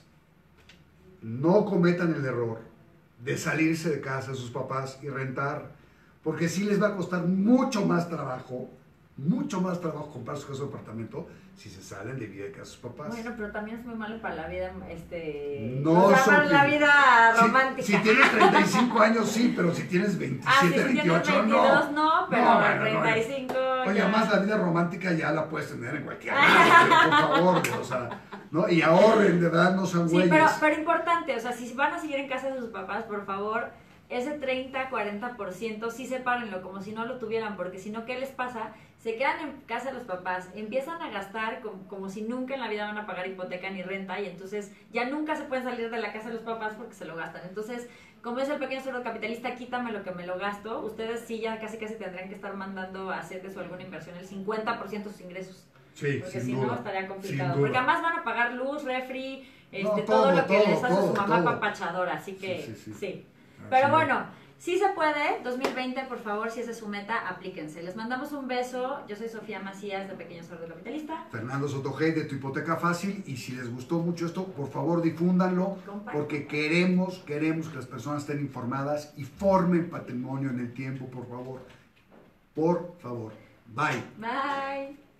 no cometan el error de salirse de casa de sus papás y rentar, porque sí les va a costar mucho más trabajo comprar su casa o apartamento si se salen de vida de casa de sus papás. Bueno, pero también es muy malo para la vida, no, para la vida romántica. Si tienes 35 años, sí, pero si tienes 27, si 28, tienes 22, no, pero 35 Oye, ya. además la vida romántica ya la puedes tener en cualquier lado, por favor, o sea, ¿no? Y ahorren, de verdad, no sean güeyes. Sí, pero importante, o sea, si van a seguir en casa de sus papás, por favor, ese 30-40% sí sepárenlo, como si no lo tuvieran, porque si no, ¿qué les pasa? Se quedan en casa de los papás, empiezan a gastar como si nunca en la vida van a pagar hipoteca ni renta, y entonces ya nunca se pueden salir de la casa de los papás porque se lo gastan. Entonces, como es el pequeño cerdo capitalista, quítame lo que me lo gasto, ustedes sí ya casi tendrían que estar mandando a hacer de su alguna inversión el 50% de sus ingresos. Sí, porque sin si duda, no estaría complicado. Porque además van a pagar luz, refri, todo lo que les hace su mamá papachadora, así que sí. Pero bueno, sí se puede, 2020, por favor, si esa es su meta, aplíquense. Les mandamos un beso, yo soy Sofía Macías de Pequeño Cerdo Capitalista. Fernando Sotogey de Tu Hipoteca Fácil, y si les gustó mucho esto, por favor difúndanlo, porque queremos que las personas estén informadas y formen patrimonio en el tiempo, por favor. Por favor. Bye. Bye.